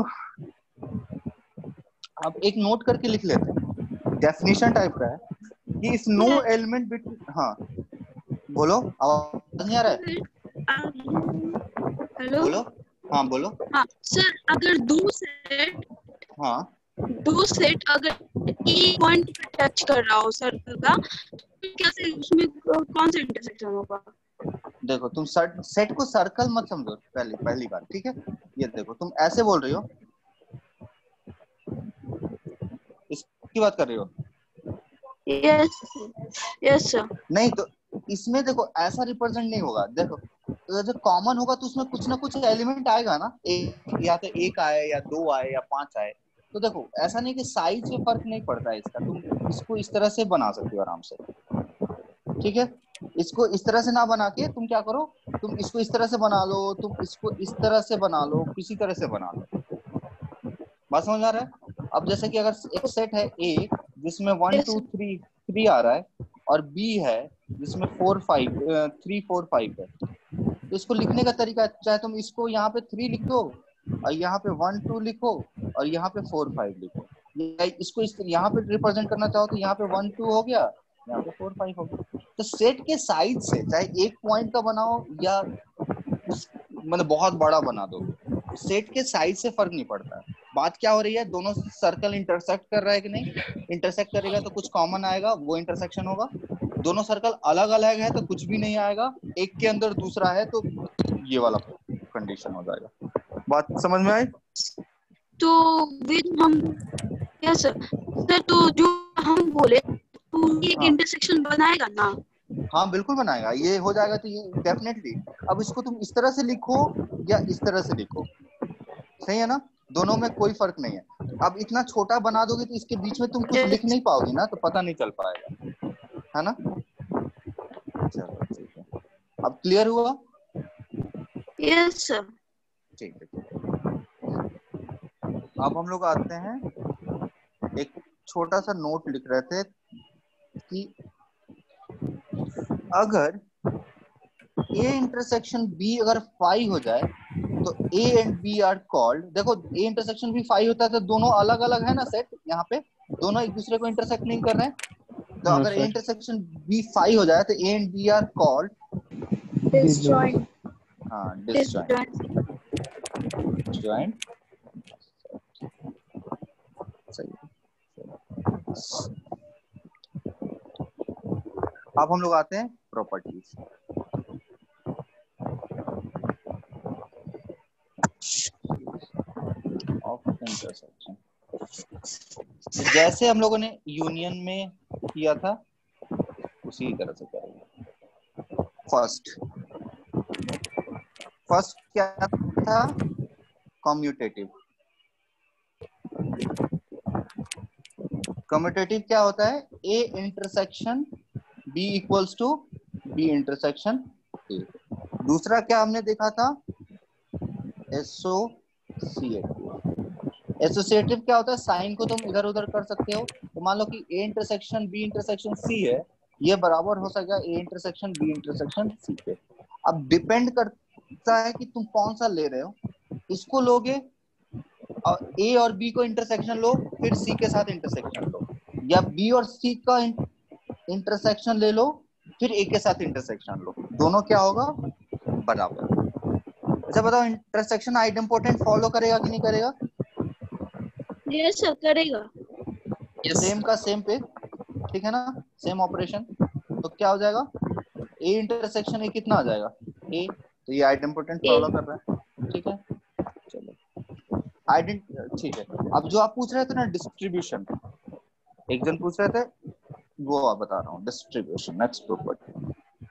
अब एक नोट करके लिख लेते हैं, डेफिनेशन टाइप का है कि इफ नो एलिमेंट बिटवीन, हाँ बोलो, आवाज नहीं आ रहा है? हेलो। बोलो, हाँ बोलो। हाँ सर, अगर दो सेट हाँ दो सेट अगर एक पॉइंट पे टच कर रहा हो सर्कल का, तो कैसे उसमें कौन सा इंटरसेक्शन होगा? देखो, तुम सेट को सर्कल मत समझो पहली पहली बात, ठीक है? ये देखो तुम ऐसे बोल रही हो, इसकी बात कर रही हो? Yes yes sir. नहीं तो इसमें देखो ऐसा रिप्रेजेंट नहीं होगा। देखो तो जो कॉमन होगा तो उसमें कुछ ना कुछ एलिमेंट आएगा ना, एक या तो एक आए या दो आए या पांच आए। तो देखो ऐसा नहीं कि साइज में फर्क नहीं पड़ता है इसका, तुम इसको इस तरह से बना सकते हो आराम से, ठीक है? इसको इस तरह से ना बना के तुम क्या करो, तुम इसको इस तरह से बना लो, तुम इसको इस तरह से बना लो, किसी तरह से बना लो। बात समझ आ रहा है? अब जैसे कि अगर एक सेट है ए जिसमें वन टू थ्री थ्री आ रहा है, और बी है जिसमें four five three four five है, तो इसको लिखने का तरीका, चाहे तुम इसको यहाँ पे थ्री लिख दो और यहाँ पे वन टू लिखो और यहाँ पे फोर फाइव लिखो, या इसको इस यहाँ पे रिप्रेजेंट करना चाहो तो यहाँ पे वन टू हो गया, यहाँ पे फोर फाइव हो गया। तो सेट के साइज से चाहे एक पॉइंट का बनाओ या मतलब बहुत बड़ा बना दो, सेट के साइज से फर्क नहीं पड़ता। बात क्या हो रही है, दोनों सर्कल इंटरसेक्ट कर रहा है कि नहीं? इंटरसेक्ट करेगा तो कुछ कॉमन आएगा, वो इंटरसेक्शन होगा। दोनों सर्कल अलग अलग है तो कुछ भी नहीं आएगा, एक के अंदर दूसरा है तो ये वाला कंडीशन हो जाएगा। बात समझ में आई? तो विद हम यस सर सर तो जो हम बोले तो ये हाँ। इंटरसेक्शन बनाएगा ना? हाँ बिल्कुल बनाएगा, ये हो जाएगा तो ये डेफिनेटली। अब इसको तुम इस तरह से लिखो या इस तरह से लिखो, सही है ना? दोनों में कोई फर्क नहीं है। अब इतना छोटा बना दोगे तो इसके बीच में तुम कुछ लिख नहीं पाओगे ना, तो पता नहीं चल पाएगा, है ना? चलो ठीक है, अब क्लियर हुआ? Yes sir. ठीक है, अब हम लोग आते हैं, एक छोटा सा नोट लिख रहे थे कि अगर A इंटरसेक्शन B अगर फाइव हो जाए तो A and B are called. देखो A इंटरसेक्शन B फाइव होता है तो दोनों अलग अलग है ना सेट, यहाँ पे दोनों एक दूसरे को इंटरसेक्ट नहीं कर रहे हैं, तो हाँ, अगर A sir. Intersection B five हो जाए तो A and B are called disjoint. हाँ डिसजॉइंट डिसजॉइंट सही। अब हम लोग आते हैं प्रॉपर्टीज। ऑफ इंटरसेक्शन, जैसे हम लोगों ने यूनियन में किया था उसी तरह से करेंगे। फर्स्ट फर्स्ट क्या था? कम्यूटेटिव। कम्यूटेटिव क्या होता है? A intersection B equals to B intersection A. दूसरा क्या हमने देखा था? एसोसिएटिव। एसोसिएटिव क्या होता है? साइन को तुम इधर उधर कर सकते हो, तो मान लो कि A intersection B intersection C है, ये बराबर हो सकेगा A intersection B intersection C पे। अब डिपेंड करता है कि तुम कौन सा ले रहे हो, इसको लोगे और ए और बी को इंटरसेक्शन लो, फिर सी के साथ इंटरसेक्शन लो, या बी और सी का इंटरसेक्शन ले लो फिर ए के साथ इंटरसेक्शन लो, दोनों क्या होगा? बराबर। अच्छा बताओ, इंटरसेक्शन आइडेम्पोटेंट फॉलो करेगा कि नहीं करेगा? यस सर करेगा। सेम का सेम पे, ठीक है ना, सेम ऑपरेशन, तो क्या हो जाएगा, ए इंटरसेक्शन ए कितना आ जाएगा, ए, तो ये आइडेंटिटी फॉलो कर रहा है, ठीक है। चलो आइडेंट ठीक है। अब जो आप पूछ रहे थे ना डिस्ट्रीब्यूशन, एक जन पूछ रहे थे, वो आप बता रहा हूँ डिस्ट्रीब्यूशन, नेक्स्ट प्रॉपर्टी।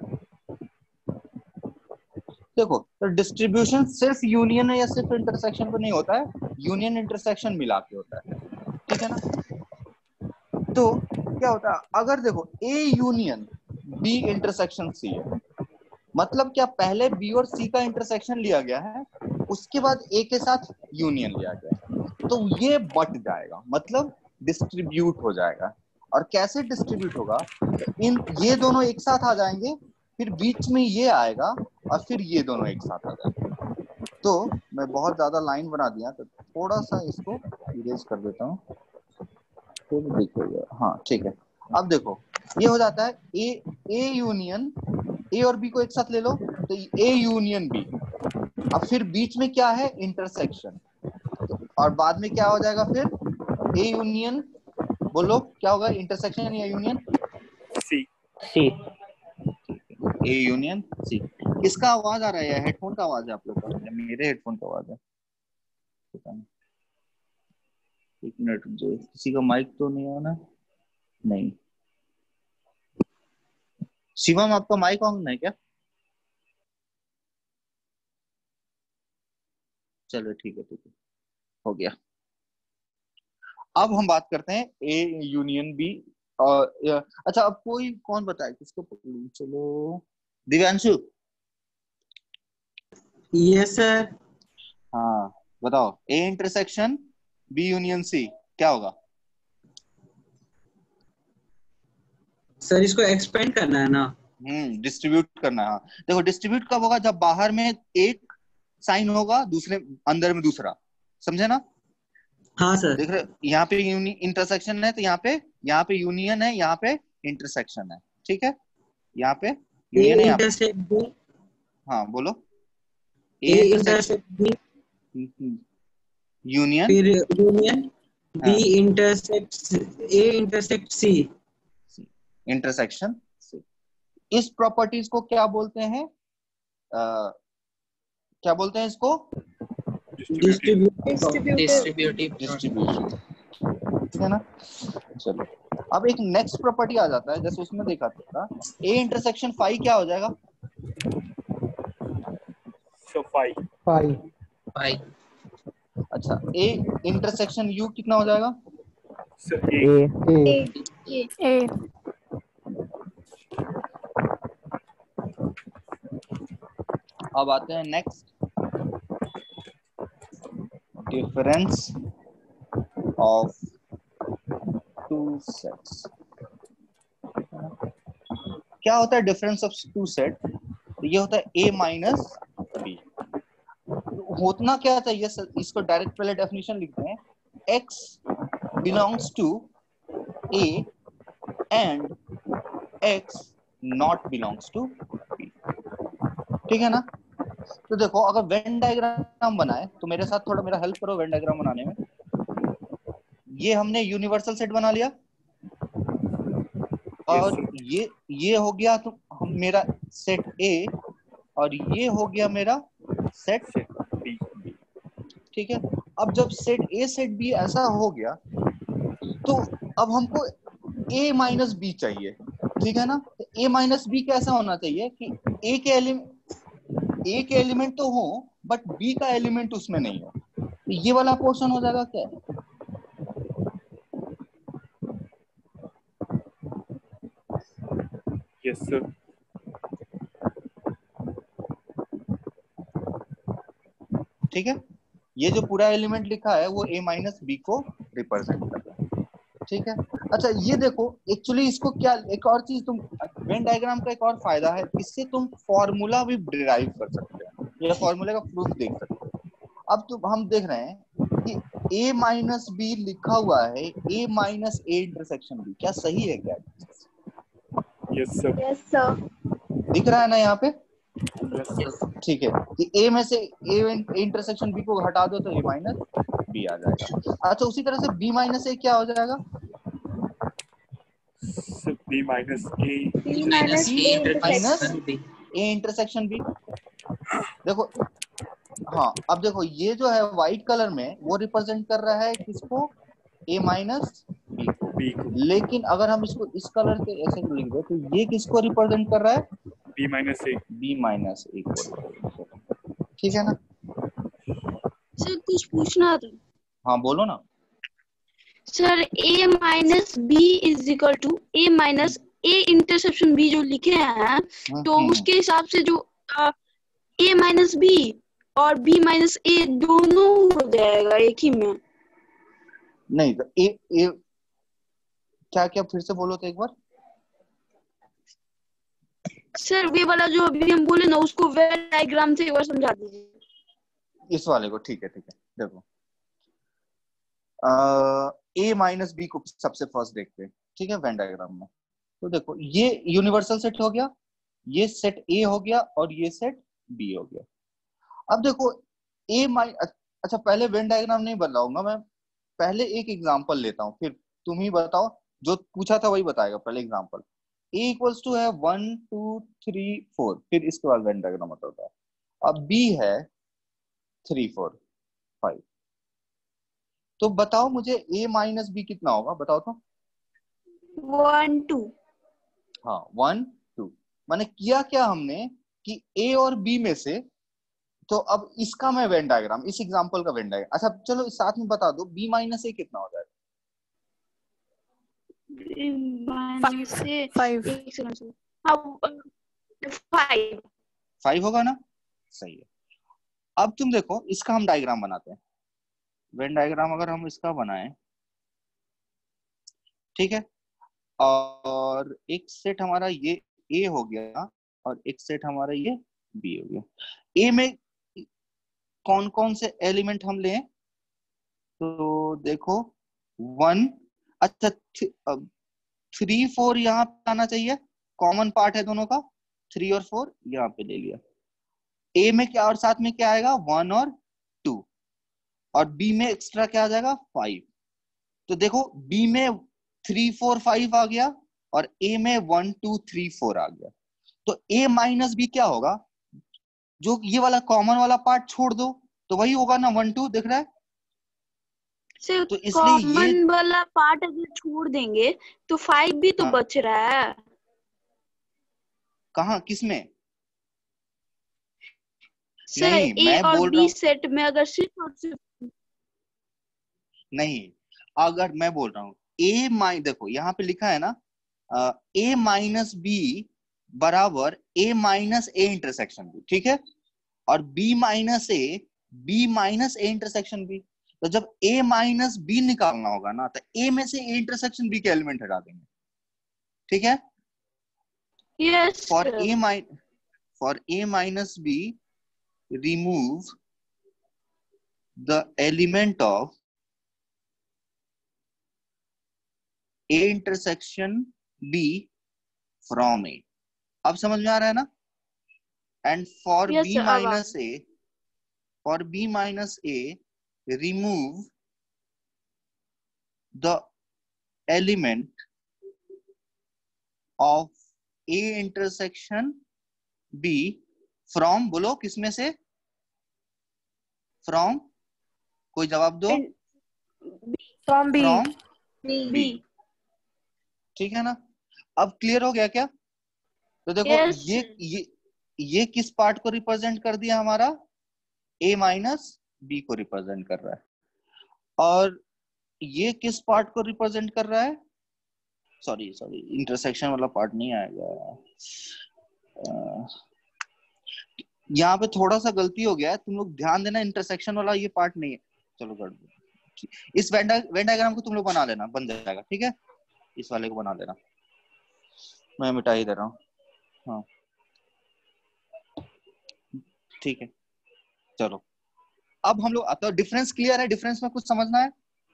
देखो तो डिस्ट्रीब्यूशन सिर्फ यूनियन या सिर्फ इंटरसेक्शन पे नहीं होता है, यूनियन इंटरसेक्शन मिला के होता है, ठीक है ना। तो क्या होता है, अगर देखो A union B intersection C है, मतलब क्या पहले बी और सी का इंटरसेक्शन लिया गया है, उसके बाद ए के साथ यूनियन लिया गया है, तो ये बट जाएगा, मतलब डिस्ट्रीब्यूट हो जाएगा। और कैसे डिस्ट्रीब्यूट होगा, इन ये दोनों एक साथ आ जाएंगे, फिर बीच में ये आएगा और फिर ये दोनों एक साथ आ जाएंगे। तो मैं बहुत ज्यादा लाइन बना दिया, तो थोड़ा सा इसको इरेज कर देता हूँ, फिर देखिएगा। हाँ ठीक है, अब देखो ये हो जाता है ए ए यूनियन, ए और बी को एक साथ ले लो तो ए यूनियन बी, अब फिर बीच में क्या है, इंटरसेक्शन, और बाद में क्या हो जाएगा फिर ए यूनियन, बोलो क्या होगा, इंटरसेक्शन या union, C C A union C. किसका आवाज आ रहा है, हेडफोन का आवाज है आप लोग का, मेरे हेडफोन का आवाज है, पता नहीं, एक मिनट, जो किसी का माइक तो नहीं है ना, नहीं, शिवम आपका माइक ऑन है क्या, चलो ठीक है ठीक है, हो गया। अब हम बात करते हैं ए यूनियन बी, और अच्छा अब कोई कौन बताए किसको पकड़ूं, चलो दिव्यांशु। Yes sir. हाँ बताओ, A intersection B union C क्या होगा, सर इसको एक्सपेंड करना है ना, हम्म डिस्ट्रीब्यूट करना है। हाँ देखो डिस्ट्रीब्यूट कब होगा, जब बाहर में एक साइन होगा, दूसरे अंदर में दूसरा, समझे ना। हाँ सर। देख रहे यहाँ पे इंटरसेक्शन है, तो यहाँ पे यहाँ पे यूनियन है, यहाँ पे इंटरसेक्शन है, ठीक है, यहाँ पे यूनियन है, यहाँ पे, हाँ बोलो, ए इंटरसेक्ट बी, यूनियन, फिर union B intersect A intersect C, intersection C. इस प्रॉपर्टीज को क्या बोलते हैं, आ, क्या बोलते हैं इसको, डिस्ट्रीब्यूटिव डिस्ट्रीब्यूशन, ठीक है ना। चलो अब एक नेक्स्ट प्रॉपर्टी आ जाता है, जैसे उसमें देखा था ए इंटरसेक्शन फाइव क्या हो जाएगा, सो फाइव फाइव फाइव। अच्छा ए इंटरसेक्शन यू कितना हो जाएगा, सर ए ए ए ए अब आते हैं next, difference of two sets. क्या होता है डिफरेंस ऑफ टू सेट, ये होता है ए माइनस बी। होतना क्या चाहिए, इसको डायरेक्ट पहले डेफिनेशन लिखते हैं, x belongs to a and x not belongs to b, ठीक है ना। तो देखो अगर वेन डायग्राम बनाए, तो मेरे साथ थोड़ा मेरा हेल्प करो वेन डायग्राम बनाने में। ये हमने यूनिवर्सल सेट बना लिया, और ये ये हो गया तो हम मेरा सेट A, और ये हो गया मेरा सेट बी, ठीक है। अब जब सेट A सेट B ऐसा हो गया, तो अब हमको A माइनस बी चाहिए, ठीक है ना। तो A माइनस बी कैसा होना चाहिए कि A के एलिमेंट A के एलिमेंट तो हो, बट B का एलिमेंट उसमें नहीं हो, तो ये वाला पोर्शन हो जाएगा क्या, यस सर, ठीक है। ये जो पूरा एलिमेंट लिखा है वो A माइनस बी को रिप्रेजेंट कर रहा है, ठीक है। अच्छा ये देखो एक्चुअली इसको क्या, एक और चीज तुम वेन डायग्राम का एक और फायदा है, इससे तुम फॉर्मूला भी डिराइव कर सकते हो, या फॉर्मूले का प्रूफ देख सकते हो। अब तो हम देख रहे हैं कि A माइनस बी लिखा हुआ है, A minus A intersection B, क्या सही है क्या, यस सर, यस सर। दिख रहा है ना यहाँ पे, यस सर, ठीक है। कि A में से A इंटरसेक्शन B को हटा दो तो A माइनस बी आ जाएगा। अच्छा उसी तरह से B माइनस ए क्या हो जाएगा, B minus A. B minus C A minus intersection B. A intersection B। देखो हाँ, अब देखो ये जो है व्हाइट कलर में वो रिप्रेजेंट कर रहा है किसको, A माइनस B को। B को लेकिन अगर हम इसको इस कलर के ऐसे लिख दे तो ये किसको रिप्रेजेंट कर रहा है, B minus A. B minus A को represent कर रहा है। ठीक है ना? सर कुछ पूछना था हाँ बोलो ना। Sir. A minus B is equal to A minus A interception B जो लिखे हैं तो हम्म, उसके हिसाब से जो अ, A माइनस B और B माइनस A दोनों हो जाएगा एक ही में। नहीं तो ए, ए क्या क्या फिर से बोलो तो एक बार। सर वे वाला जो अभी हम बोले ना उसको वेन डायग्राम से एक बार समझा दीजिए। इस वाले को, ठीक है ठीक है। देखो ए माइनस बी को सबसे फर्स्ट देखते हैं, ठीक है, वेन डायग्राम में। तो देखो ये यूनिवर्सल सेट हो गया, ये सेट ए हो गया और ये सेट बी हो गया। अब देखो ए माइ अच्छा पहले वेन डायग्राम नहीं बताऊंगा मैं, पहले एक एग्जांपल लेता हूं, फिर तुम ही बताओ, जो पूछा था वही बताएगा। पहले एग्जांपल ए इक्वल्स टू है वन टू थ्री फोर, फिर इसके बाद वेन डायग्राम बताता है। अब बी है थ्री फोर फाइव, तो बताओ मुझे ए माइनस बी कितना होगा, बताओ तो। One two. हाँ वन टू, माने किया क्या हमने कि ए और बी में से, तो अब इसका मैं वेन डायग्राम, इस एग्जांपल का वेन डायग्राम, अच्छा चलो साथ में बता दो बी माइनस ए कितना हो जाएगा। फाइव फाइव फाइव होगा ना, सही है। अब तुम देखो इसका हम डायग्राम बनाते हैं, वेन डायग्राम अगर हम इसका बनाएं, ठीक है, और एक सेट हमारा ये ए हो गया और एक सेट हमारा ये बी हो गया। ए में कौन कौन से एलिमेंट हम लें, तो देखो वन, अच्छा थ्री फोर यहाँ पे आना चाहिए, कॉमन पार्ट है दोनों का, थ्री और फोर यहाँ पे ले लिया। ए में क्या और साथ में क्या आएगा, वन और टू, और बी में एक्स्ट्रा क्या आ जाएगा, फाइव। तो देखो बी में थ्री फोर फाइव आ गया और ए में वन टू थ्री फोर आ गया। तो ए माइनस बी क्या होगा, जो ये वाला कॉमन वाला पार्ट छोड़ दो तो वही होगा ना, वन टू दिख रहा है। सर तो इसलिए ये कॉमन वाला पार्ट अगर छोड़ देंगे तो फाइव भी तो हाँ, बच रहा है। कहाँ किसमें, सर नहीं ए मैं और बोल रहा बी हूँ, सेट में अगर सिर्फ और सिर्फ नहीं अगर मैं बोल रहा हूँ ए माइ देखो यहाँ पे लिखा है ना, ए माइनस बी बराबर A minus A intersection B, ठीक है, और B minus A B minus A intersection B. तो जब ए माइनस बी निकालना होगा ना, तो ए में से ए इंटरसेक्शन बी के एलिमेंट हटा देंगे, ठीक है। यस फॉर ए माइ for A minus B remove the element of A intersection B from A। अब समझ में आ रहा है ना। and for yes, B sir, minus A for B minus A remove the element of A intersection B from, बोलो किसमें से, फ्रॉम, कोई जवाब दो, फ्रॉम बी। From B. ठीक है ना। अब क्लियर हो गया क्या। तो देखो yes, ये ये ये किस पार्ट को रिप्रेजेंट कर दिया हमारा, ए माइनस बी को रिप्रेजेंट कर रहा है, और ये किस पार्ट को रिप्रेजेंट कर रहा है, सॉरी सॉरी इंटरसेक्शन वाला पार्ट नहीं आएगा, यहाँ पे थोड़ा सा गलती हो गया है, तुम लोग ध्यान देना, इंटरसेक्शन वाला ये पार्ट नहीं है। चलो कर दो, इस वेन डायग्राम को तुम लोग बना लेना, बन जाएगा, ठीक है, इस वाले को बना लेना, मैं मिटा ही दे रहा हूँ। हाँ ठीक है, चलो अब हम लोग, अब तो डिफरेंस क्लियर है, डिफरेंस में कुछ समझना है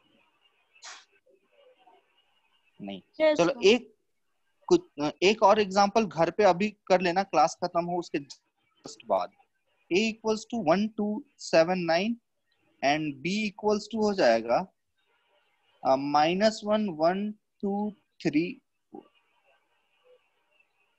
नहीं, yes, चलो एक कुछ एक और एग्जांपल घर पे अभी कर लेना, क्लास खत्म हो उसके जस्ट बाद। a equals to one two seven nine and b equals to हो जाएगा minus one one two three four.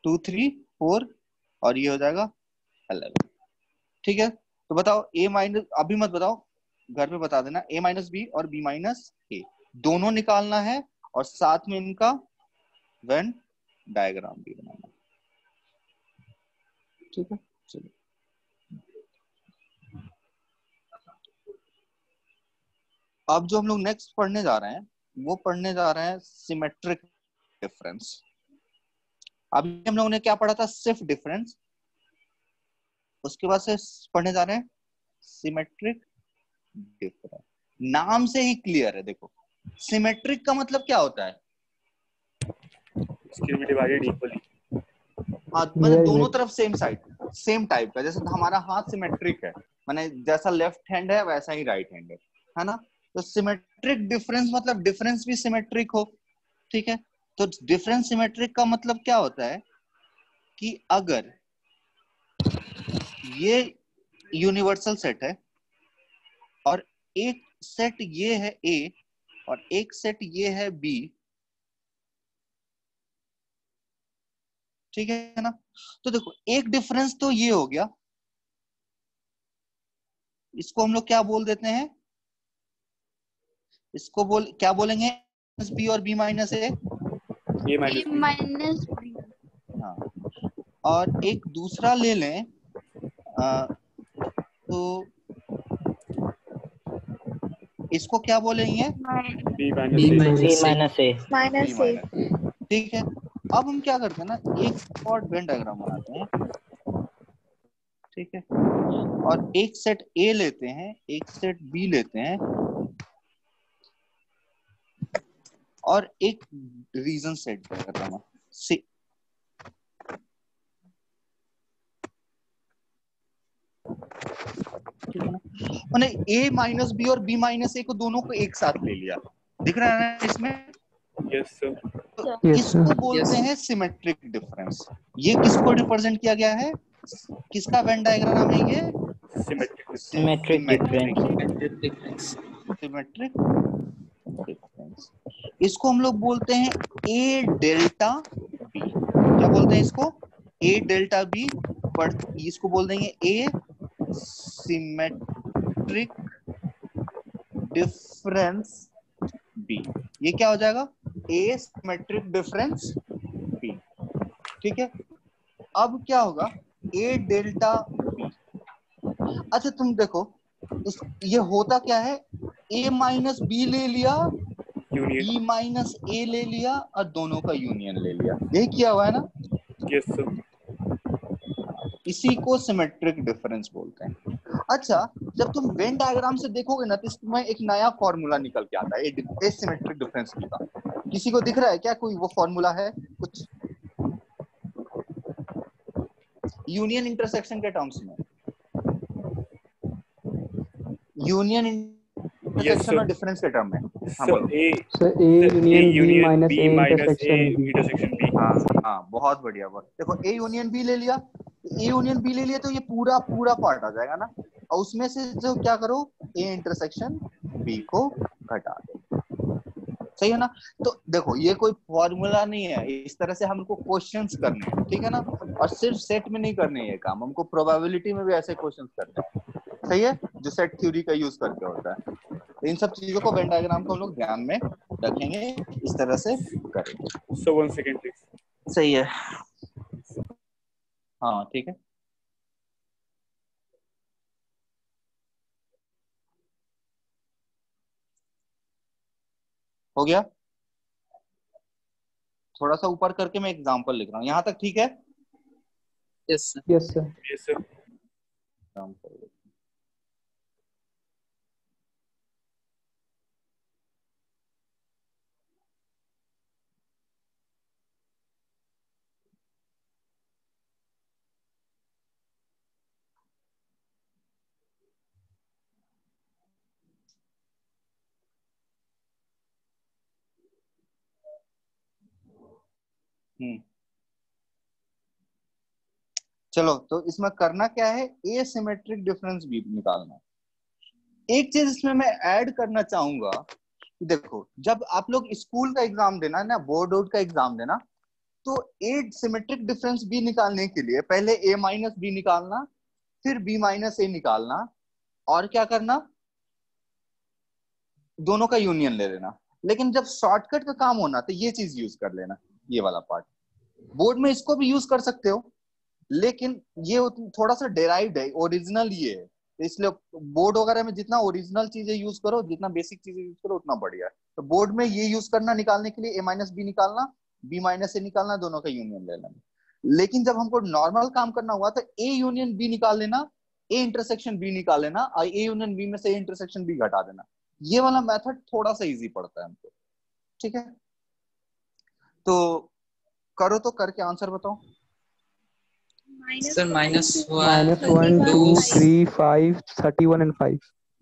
Two three four और ये हो जाएगा इलेवन। ठीक है, तो बताओ a माइनस, अभी मत बताओ, घर पे बता देना, a माइनस बी और b माइनस ए दोनों निकालना है और साथ में इनका वेन डायग्राम भी बनाना। ठीक है, चलिए अब जो हम लोग नेक्स्ट पढ़ने जा रहे हैं वो पढ़ने जा रहे हैं सिमेट्रिक डिफरेंस। अभी हम लोगों ने क्या पढ़ा था? सिर्फ डिफरेंस। उसके बाद से पढ़ने जा रहे हैं सिमेट्रिक डिफरेंस। नाम से ही क्लियर है। देखो सिमेट्रिक का मतलब क्या होता है? डिवाइडेड इक्वली, मतलब दोनों तरफ सेम साइड, सेम टाइप का। जैसे हमारा हाथ सिमेट्रिक है, माने जैसा लेफ्ट हैंड है वैसा ही राइट हैंड है, है ना? तो सिमेट्रिक डिफरेंस मतलब डिफरेंस भी सिमेट्रिक हो। ठीक है, तो डिफरेंस सिमेट्रिक का मतलब क्या होता है कि अगर ये यूनिवर्सल सेट है और एक सेट ये है A और एक सेट ये है B, ठीक है ना? तो देखो एक डिफरेंस तो ये हो गया, इसको हम लोग क्या बोल देते हैं? इसको बोल क्या बोलेंगे? B और B minus A, A minus B. हाँ। और एक दूसरा ले लें आ, तो इसको क्या बोलेंगे? B B minus minus A minus A. Minus A. ठीक है, अब हम क्या करते हैं ना, एक और वेन डायग्राम बनाते हैं। ठीक है, और एक सेट A लेते हैं, एक सेट B लेते हैं और एक रीजन सेट डायग्राम है। मैंने A माइनस बी और B माइनस ए को दोनों को एक साथ ले लिया, दिख रहा है ना इसमें? यस सर, तो Yes, इसको sir. बोलते हैं सिमेट्रिक डिफरेंस। ये किसको रिप्रेजेंट किया गया है? किसका वेन डायग्राम है ये? Symmetric symmetric difference. Symmetric difference. इसको हम लोग बोलते हैं ए डेल्टा बी। क्या बोलते हैं इसको? A delta B. पर इसको बोल देंगे ए सिमेट्रिक डिफरेंस बी। ये क्या हो जाएगा? A symmetric difference B. ठीक है, अब क्या होगा? A delta B. अच्छा तुम देखो इस, ये होता क्या है? ए माइनस बी ले लिया, यूनियन, बी माइनस ए ले लिया और दोनों का यूनियन ले लिया। यही किया हुआ है ना? यस सर, इसी को सिमेट्रिक डिफरेंस बोलते हैं। अच्छा, जब तुम वेन डायग्राम से देखोगे ना तो इसमें एक नया फॉर्मूला निकल के आता है ए सिमेट्रिक डिफरेंस का। किसी को दिख रहा है क्या कोई वो फॉर्मूला है कुछ? यूनियन इंटरसेक्शन के टर्म्स में, यूनियन इंटरसेक्शन और डिफरेंस के टर्म में। हाँ बोलो। A So A union B minus B A minus A intersection B. Intersection B. हाँ हाँ, बहुत बढ़िया। बहुत देखो, ए यूनियन बी ले लिया, ए यूनियन बी ले लिया तो ये पूरा पूरा पार्ट आ जाएगा ना, और उसमें से जो क्या करो, ए इंटरसेक्शन बी को घटा दो। सही है ना? तो देखो ये कोई फॉर्मूला नहीं है, इस तरह से हमको क्वेश्चंस करने हैं, ठीक है ना? और सिर्फ सेट में नहीं करने ये काम, हमको प्रोबेबिलिटी में भी ऐसे क्वेश्चंस करने हैं। सही है, जो सेट थ्योरी का यूज करके होता है। इन सब चीजों को वेन डायग्राम को हम लोग ध्यान में रखेंगे, इस तरह से करेंगे। So one second please. सही है, हाँ ठीक है। हो गया? थोड़ा सा ऊपर करके मैं एग्जांपल लिख रहा हूँ, यहाँ तक ठीक है? Yes sir. Yes, sir. Yes sir, example hmm चलो, तो इसमें करना क्या है? एसिमेट्रिक डिफरेंस भी निकालना है। एक चीज इसमें मैं ऐड करना चाहूंगा, देखो जब आप लोग स्कूल का एग्जाम देना ना, बोर्ड वोर्ड का एग्जाम देना, तो ए सिमेट्रिक डिफरेंस बी निकालने के लिए पहले ए माइनस बी निकालना, फिर बी माइनस ए निकालना, और क्या करना, दोनों का यूनियन ले लेना। लेकिन जब शॉर्टकट का काम होना तो ये चीज यूज कर लेना, ये वाला पार्ट। बोर्ड में इसको भी यूज कर सकते हो, लेकिन ये थोड़ा सा डेराइव्ड है, ओरिजिनल ये है, तो इसलिए बोर्ड वगैरह में जितना ओरिजिनल चीजें यूज करो, जितना बेसिक चीजें यूज करो, उतना बढ़िया है। तो बोर्ड में ये यूज करना निकालने के लिए, ए माइनस बी निकालना, बी माइनस ए निकालना, दोनों का यूनियन ले लेना। लेकिन जब हमको नॉर्मल काम करना हुआ तो ए यूनियन बी निकाल लेना, ए इंटरसेक्शन बी निकाल लेना, और ए यूनियन बी में से ए इंटरसेक्शन बी घटा देना। ये वाला मेथड थोड़ा सा इजी पड़ता है हमको, ठीक है। तो करो, तो करके आंसर बताओ। Sir minus minus one two three five thirty one and five.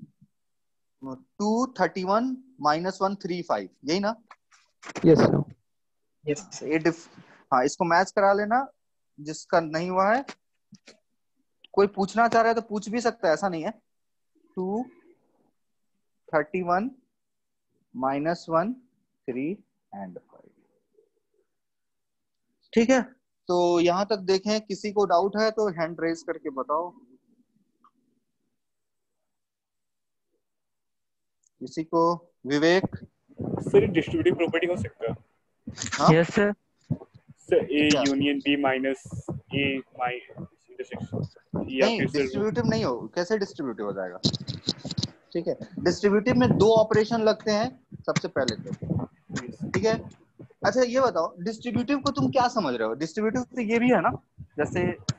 Two thirty one minus one three five, यही ना? Yes no. यस ये डिफ हाँ, इसको मैच करा लेना जिसका नहीं हुआ है। कोई पूछना चाह रहा है तो पूछ भी सकता है, ऐसा नहीं है। Two thirty one minus one three and five, ठीक है। तो यहां तक देखें, किसी को डाउट है तो हैंड रेज करके बताओ। किसी को? विवेक? सर डिस्ट्रीब्यूटिव प्रॉपर्टी हो सकता है? हाँ? Yes sir. सर ए क्या? यूनियन बी माइनस ए माइ इंटरसेक्शन, या नहीं, फिर सर डिस्ट्रीब्यूटिव नहीं हो। कैसे डिस्ट्रीब्यूटिव हो जाएगा? ठीक है, डिस्ट्रीब्यूटिव में दो ऑपरेशन लगते हैं सबसे पहले तो, ठीक है। अच्छा ये बताओ, डिस्ट्रीब्यूटिव को तुम क्या समझ रहे हो? डिस्ट्रीब्यूटिव तो ये भी है ना, जैसे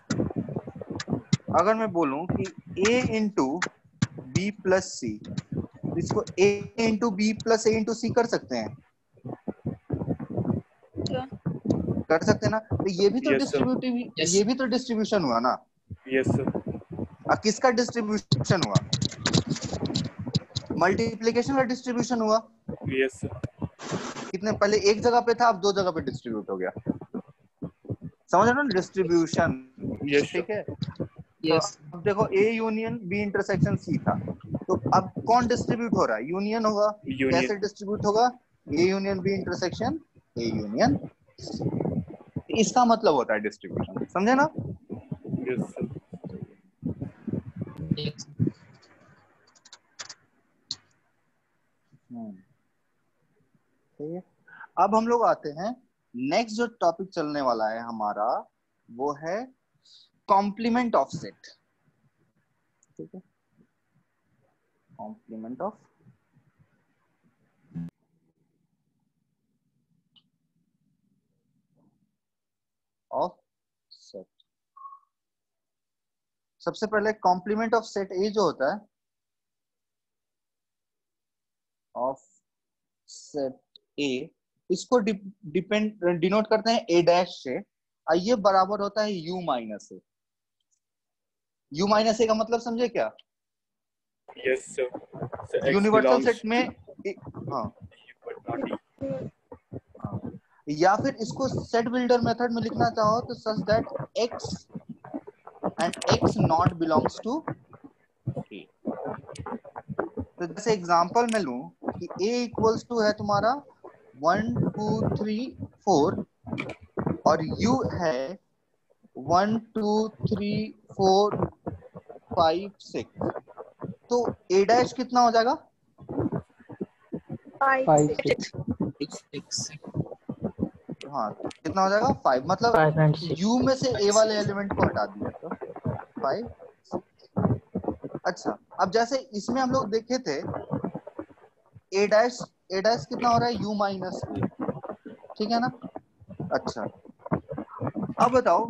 अगर मैं बोलूं कि a into B plus C, इसको a into B plus A into C कर सकते हैं? क्या? कर सकते हैं ना? तो ये भी तो Yes, sir. Distributive, Yes. ये भी तो डिस्ट्रीब्यूशन हुआ ना। Yes sir. अब किसका डिस्ट्रीब्यूशन हुआ? मल्टीप्लिकेशन का डिस्ट्रीब्यूशन हुआ। Yes sir. कितने पहले एक जगह पे था, अब दो जगह पे डिस्ट्रीब्यूट हो गया। समझ रहे हो ना, डिस्ट्रीब्यूशन। Yes, ठीक है। यस तो अब देखो, A union B intersection C था, तो अब कौन डिस्ट्रीब्यूट हो रहा है? यूनियन होगा। Union. कैसे डिस्ट्रीब्यूट होगा? A union B intersection A union, इसका मतलब होता है डिस्ट्रीब्यूशन। समझे ना? Yes sir. ठीक है। अब हम लोग आते हैं, नेक्स्ट जो टॉपिक चलने वाला है हमारा, वो है कॉम्प्लीमेंट ऑफ सेट। ठीक है, कॉम्प्लीमेंट ऑफ ऑफ सेट। सबसे पहले कॉम्प्लीमेंट ऑफ सेट ए जो होता है, ऑफ सेट ए, इसको डिपेंड डिनोट करते हैं ए डैश से, और ये बराबर होता है U minus A. U minus A का मतलब समझे क्या? Yes sir. यूनिवर्सल सेट में ए, हाँ, या फिर इसको सेट बिल्डर मेथड में लिखना चाहो तो such that x and x not belongs to a। तो जैसे एग्जांपल में लूं कि a इक्वल्स टू है तुम्हारा वन टू थ्री फोर, और u है one two three four five six, तो a डैश कितना हो जाएगा? फाइव सिक्स हाँ, कितना हो जाएगा? फाइव। मतलब फाइव एंड सिक्स। u में से a वाले एलिमेंट को हटा दिया तो फाइव। अच्छा, अब जैसे इसमें हम लोग देखे थे, a डैश a डैश कितना हो रहा है? u माइनस ए, ठीक है ना? अच्छा, अब बताओ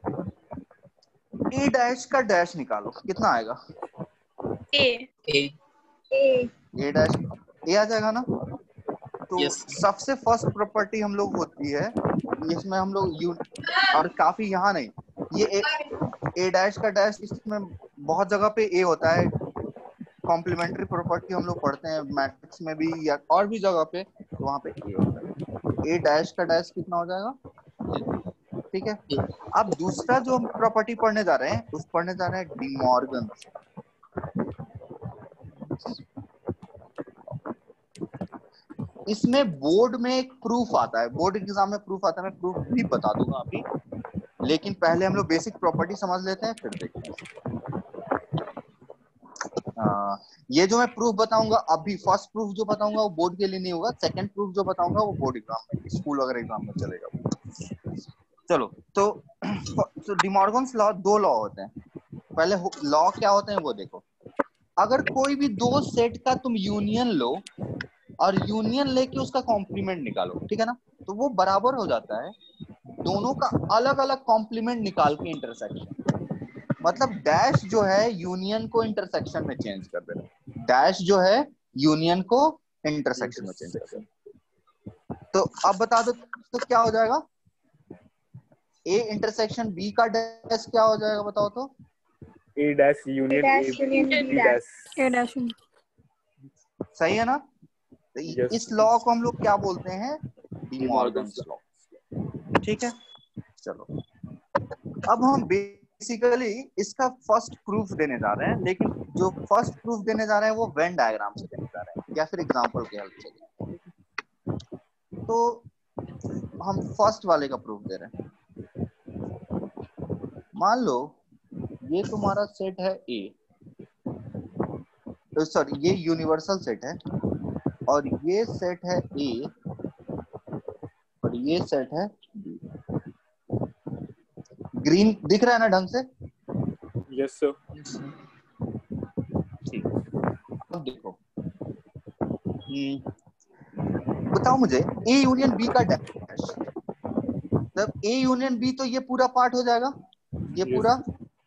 a डैश का डैश निकालो, कितना आएगा? A A a dash a आ जाएगा ना? तो Yes. सबसे फर्स्ट प्रॉपर्टी हम लोग होती है, इसमें हम लोग यू, और काफी यहाँ नहीं, ये ए डैश का डैश, इसमें बहुत जगह पे ए होता है। कॉम्प्लीमेंट्री प्रॉपर्टी हम लोग पढ़ते हैं मैट्रिक्स में भी, या और भी जगह पे, तो वहाँ पे ए होता है। ए डैश का डैश कितना हो जाएगा? ठीक है। अब दूसरा जो हम प्रॉपर्टी पढ़ने जा रहे हैं, उस पढ़ने जा रहे हैं डी मॉर्गन। इसमें बोर्ड में एक प्रूफ आता है, बोर्ड एग्जाम में प्रूफ आता है, मैं प्रूफ भी बता दूंगा अभी, लेकिन पहले हम लोग बेसिक प्रॉपर्टी समझ लेते हैं फिर देखते हैं। आ, ये जो मैं प्रूफ बताऊंगा अभी, फर्स्ट प्रूफ जो बताऊंगा वो बोर्ड के लिए नहीं होगा, सेकंड प्रूफ जो बताऊंगा वो बोर्ड एग्जाम में, स्कूल वगैरह एग्जाम में चलेगा। चलो तो, तो डिमॉर्गन्स लॉ, दो लॉ होते हैं। पहले लॉ क्या होते हैं वो देखो। अगर कोई भी दो सेट का तुम यूनियन लो और यूनियन लेके उसका कॉम्प्लीमेंट निकालो, ठीक है ना, तो वो बराबर हो जाता है दोनों का अलग अलग कॉम्प्लीमेंट निकाल के इंटरसेक्शन। मतलब डैश जो है यूनियन को इंटरसेक्शन में चेंज कर देना, डैश जो है यूनियन को इंटरसेक्शन में चेंज कर देना। तो अब बता दो तो क्या हो जाएगा, ए इंटरसेक्शन बी का डैश क्या हो जाएगा बताओ तो? A dash union A, B dash. A dash सही है ना? तो Yes. इस लॉ को हम लोग क्या बोलते हैं? De Morgan's law. ठीक है, चलो अब हम बेसिकली इसका फर्स्ट प्रूफ देने जा रहे हैं, लेकिन जो फर्स्ट प्रूफ देने जा रहे हैं वो वेन डायग्राम से देने जा रहे हैं या फिर एग्जांपल के हेल्प से। तो हम फर्स्ट वाले का प्रूफ दे रहे हैं। मान लो ये तुम्हारा सेट है ए, सॉरी ये यूनिवर्सल सेट है, और ये सेट है ए और ये सेट है बी। ग्रीन दिख रहा है ना ढंग से? Yes sir. ठीक, अब देखो बताओ मुझे ए यूनियन बी का डैश, तब ए यूनियन बी तो ये पूरा पार्ट हो जाएगा, ये Yes. पूरा,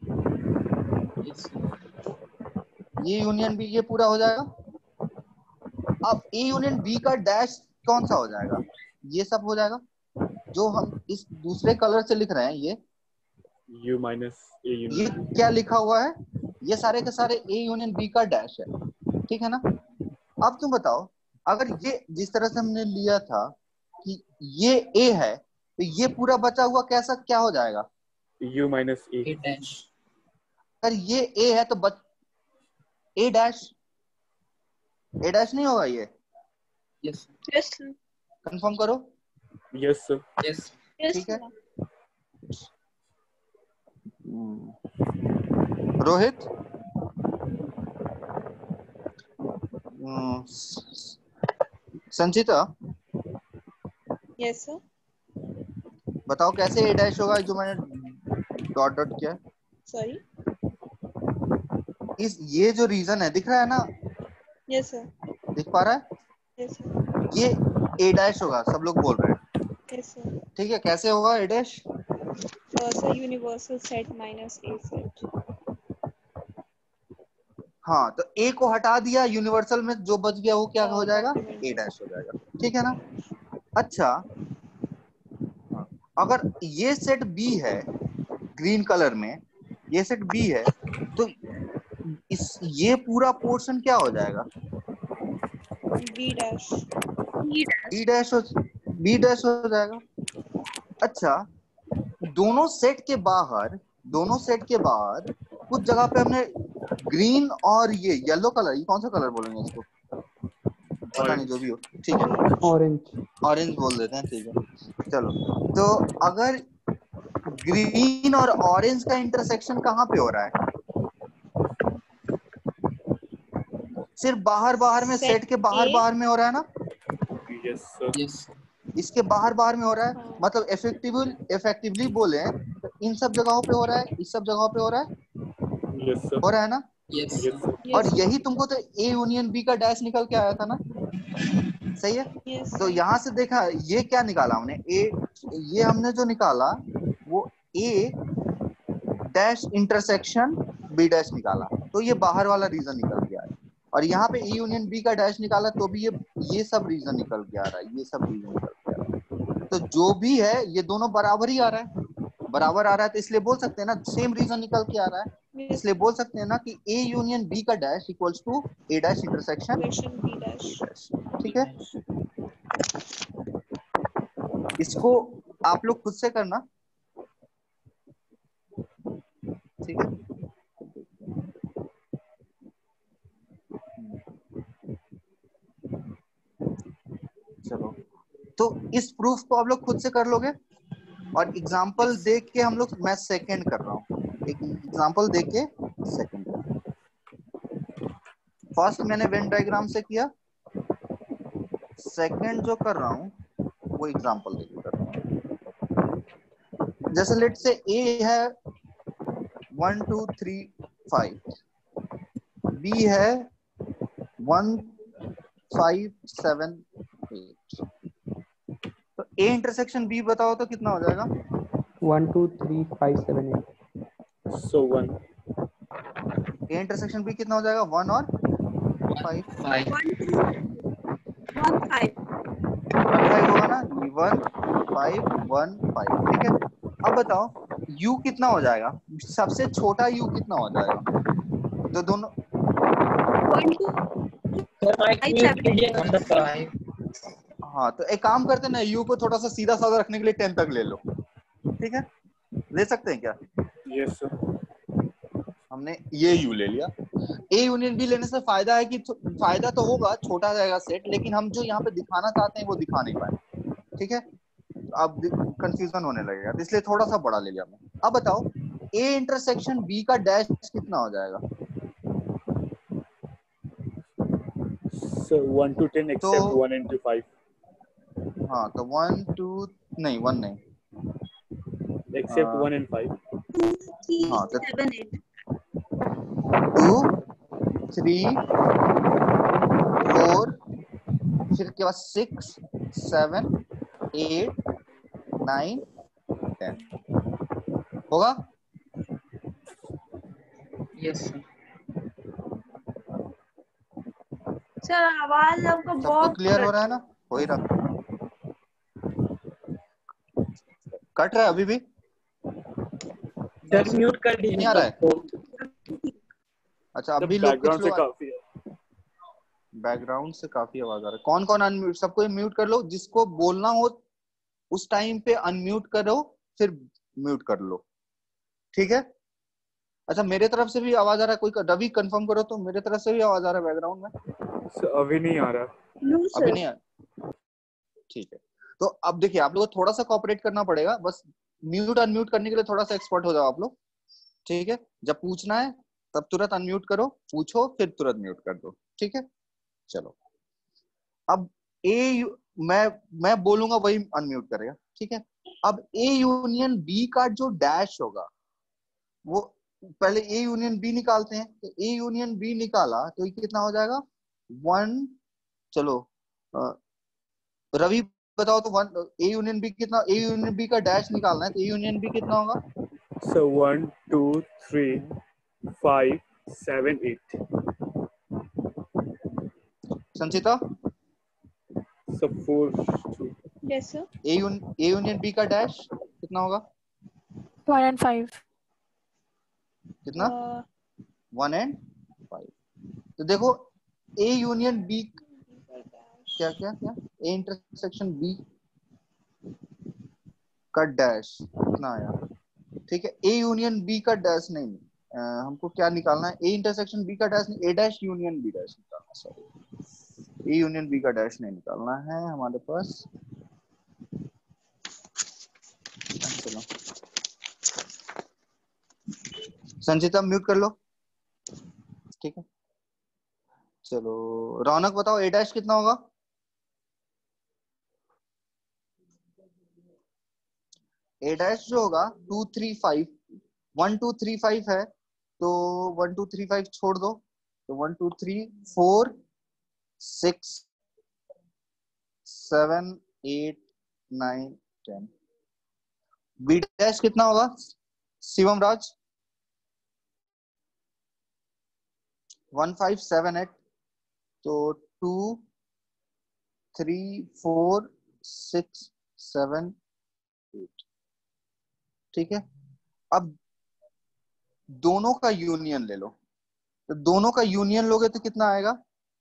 ये यूनियन बी ये पूरा हो जाएगा। अब ए यूनियन बी का डैश कौन सा हो जाएगा? ये सब हो जाएगा जो हम इस दूसरे कलर से लिख रहे हैं। ये U minus A ये union. क्या लिखा हुआ है? ये सारे के सारे ए यूनियन बी का डैश है, ठीक है ना? अब तुम बताओ, अगर ये जिस तरह से हमने लिया था कि ये ए है, तो ये पूरा बचा हुआ कैसा क्या हो जाएगा? U minus A. A dash. अगर ये ए है तो बच ए डैश, ए डैश नहीं होगा ये? Yes. Yes, कंफर्म करो। Yes sir. Yes. yes. ठीक है, रोहित, संचिता Yes, sir. बताओ कैसे ए डैश होगा जो मैंने डॉट डॉट किया? Sorry. इस ये जो रीजन है दिख रहा है ना, Yes, sir. दिख पा रहा है? Yes, sir. ये ए डैश होगा, सब लोग बोल रहे हैं, Yes, sir. ठीक है? कैसे होगा A dash? Uh, sir, universal set minus A set. हाँ, तो ए को हटा दिया, यूनिवर्सल में जो बच गया वो क्या हाँ, हो जाएगा? complement. ए डैश हो जाएगा, ठीक है ना? अच्छा, अगर ये सेट बी है ग्रीन कलर में, ये सेट बी है, तो इस ये पूरा पोर्शन क्या हो जाएगा? B dash. बी डैश हो बी डैश हो जाएगा। अच्छा, दोनों सेट के बाहर दोनों सेट के बाहर कुछ जगह पे हमने ग्रीन और ये येलो कलर, ये कौन सा कलर बोलेंगे इसको? पता नहीं, जो भी हो, ठीक है, ऑरेंज ऑरेंज बोल देते हैं, ठीक है। चलो, तो अगर ग्रीन और ऑरेंज का इंटरसेक्शन कहाँ पे हो रहा है? सिर्फ बाहर बाहर में, सेट के बाहर बाहर में हो रहा है ना? Yes sir. Yes. इसके बाहर बाहर में हो रहा है, मतलब इफेक्टिवली इफेक्टिवली बोले तो इन सब जगहों पे हो रहा है, इस सब जगहों पे हो रहा है, Yes sir. हो रहा है ना? Yes. Yes sir. और यही तुमको तो ए यूनियन बी का डैश निकल के आया था ना, सही है? Yes. तो यहाँ से देखा, ये क्या निकाला हमने? ए, ये हमने जो निकाला वो A dash intersection B dash निकाला, तो ये बाहर वाला रीजन निकल के आया। और यहाँ पे ए यूनियन बी का डैश निकाला तो भी ये ये सब रीजन निकल के आ रहा है, ये सब रीजन निकल के आ रहा है। तो जो भी है ये दोनों बराबर ही आ रहा है, बराबर आ रहा है, तो इसलिए बोल सकते हैं ना सेम रीजन निकल के आ रहा है, इसलिए बोल सकते हैं ना कि ए यूनियन बी का dash equals to A dash intersection Equation B dash. ठीक है? इसको आप लोग खुद से करना, ठीक है? चलो, तो इस प्रूफ को आप लोग खुद से कर लोगे, और एग्जांपल देख के हम लोग, मैं सेकंड कर रहा हूँ, एक एग्जांपल देख के सेकंड कर रहा हूँ। फर्स्ट मैंने वेन डायग्राम से किया, सेकंड जो कर रहा हूँ वो एग्जांपल देख के कर रहा हूँ। जैसे लेट से ए है one two three five, B है वन फाइव सेवन एट, तो ए इंटरसेक्शन बी बताओ तो कितना हो जाएगा? One two three five seven eight. So one. A intersection B कितना हो जाएगा? वन और five, five one to one five one five होगा ना, वन फाइव वन फाइव, ठीक है। अब बताओ u कितना हो जाएगा? सबसे छोटा u कितना हो जाएगा? तो दोनों one two five seven five हाँ, तो एक काम करते हैं ना, u को थोड़ा सा सीधा साधा रखने के लिए टेन तक ले लो, ठीक है? ले सकते हैं क्या? Yes sir. हमने ये u ले लिया। a यूनियन b लेने से फायदा है कि फायदा तो होगा, छोटा जाएगा सेट, लेकिन हम जो यहाँ पे दिखाना चाहते हैं वो दिखा नहीं पाए, ठीक है? अब कंफ्यूजन होने लगेगा, तो इसलिए थोड़ा सा बड़ा ले लिया हमने। अब बताओ a इंटरसेक्शन b का डैश कितना हो जाएगा? So one to ten except तो- one into five. हाँ, तो वन टू नहीं, वन नहीं, Except Uh, one and five. Three हाँ, तो- seven eight two three four, फिर के बाद six seven eight nine ten होगा? यस सर आवाज आपका सबको बहुत क्लियर हो रहा है ना? हो ही रहा, कट रहा है अभी भी? सर म्यूट कर नहीं आ रहा है? दीजिए। अच्छा, The अभी लोग कुछ background से लोग काफी है. बैकग्राउंड से काफी आवाज आ रहा है। कौन कौन अनम्यूट? सबको म्यूट कर लो, जिसको बोलना हो उस टाइम पे अनम्यूट करो, फिर म्यूट कर लो, ठीक है? अच्छा, मेरे तरफ से भी आवाज आ रहा है? कोई रवि कंफर्म करो तो, मेरे तरफ से भी आवाज आ रहा है बैकग्राउंड में? So अभी नहीं आ रहा. नो अभी सर नहीं आ, ठीक है। तो अब देखिए, आप लोगों को थोड़ा सा कोऑपरेट करना पड़ेगा, बस म्यूट अनम्यूट करने के लिए थोड़ा सा एक्सपर्ट हो जाओ आप लोग, ठीक है? जब पूछना है तब तुरंत अनम्यूट करो, पूछो फिर तुरंत म्यूट कर दो, ठीक है? चलो, अब ए मैं मैं बोलूंगा वही अनम्यूट करेगा, ठीक है? अब ए यूनियन बी का जो डैश होगा, वो पहले ए यूनियन बी निकालते हैं। तो ए यूनियन बी निकाला तो ये कितना हो जाएगा? वन, चलो अ, रवि बताओ तो, वन ए यूनियन बी कितना? ए यूनियन बी का डैश निकालना है, तो ए यूनियन बी कितना होगा? So one, two, three, five, seven, eight. Sanchita, So four, two. Yes sir A A union B का डैश कितना होगा? वन एंड फाइव कितना? One and five. तो देखो ए यूनियन बी क्या क्या क्या ए इंटरसेक्शन बी का डैश कितना आया? ठीक है, ए यूनियन बी का डैश नहीं, आ, हमको क्या निकालना है? ए इंटरसेक्शन बी का डैश नहीं, A dash union B dash निकालना, सॉरी, ए यूनियन बी का डैश नहीं निकालना है हमारे पास। चलो संचिता म्यूट कर लो, ठीक है? चलो रौनक बताओ ए डैश कितना होगा? ए डैश जो होगा two three five, one two three five है, तो वन टू थ्री फाइव छोड़ दो, तो one two three four six seven eight nine ten. B dash कितना होगा Shivam Raj? One five seven eight, तो two three four six seven eight, ठीक है? अब दोनों का यूनियन ले लो, तो दोनों का यूनियन लोगे तो कितना आएगा?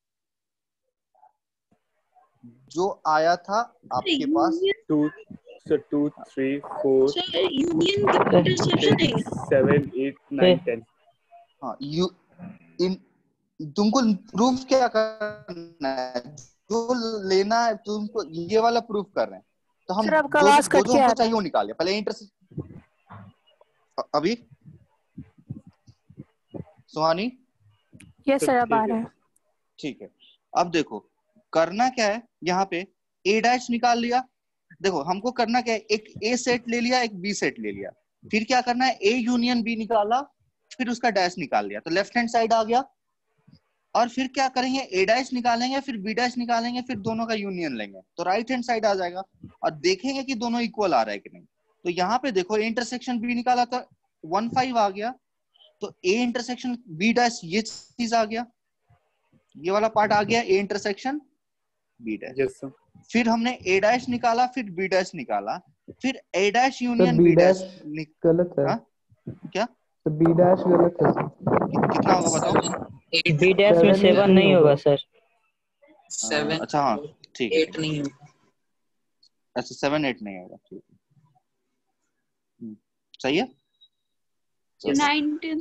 जो आया था आपके पास Two, so two, three, four, sir union का इंटरसेक्शन है six, seven, eight, nine, ten. हाँ, यू इन तुमको प्रूफ क्या करना है? जो लेना लेना है, तुमको ये वाला प्रूफ कर रहे हैं, तो हम सर आपका जो आवाज जो कट जो के आ हमको रहा चाहिए है। वो निकाल लिया पहले इंटर अभी सुहानी यस सर अब आ ठीक रहा है है। ठीक है। अब देखो करना क्या है, यहाँ पे ए डैश निकाल लिया। देखो हमको करना क्या है, एक ए सेट ले लिया, एक बी सेट ले लिया, फिर क्या करना है, ए यूनियन बी निकाला, फिर उसका डैश निकाल लिया, तो लेफ्ट हैंड साइड आ गया। और फिर क्या करेंगे, ए डैश निकालेंगे, फिर बी डैश निकालेंगे, फिर दोनों का यूनियन लेंगे, तो राइट हैंड साइड आ जाएगा। और देखेंगे कि दोनों इक्वल आ रहा है कि नहीं। तो यहाँ पे देखो इंटरसेक्शन बी निकाला था, वन फाइव आ गया, तो ए इंटरसेक्शन बी डैश ये चीज आ गया, ये वाला पार्ट आ गया, A intersection B dash. Yes sir फिर हमने ए डैश निकाला, फिर बी डैश निकाला, फिर A dash sir union B B dash dash निक... गलत है। हाँ? क्या तो बी डैश गलत है सर। कि, कितना होगा बताओ? बी डैश में सेवन सेवन नहीं होगा सर। सेवन अच्छा हाँ ठीक है, एट नहीं होगा। अच्छा सेवन एट नहीं होगा, ठीक है हम्म, सही है। नाइनटीन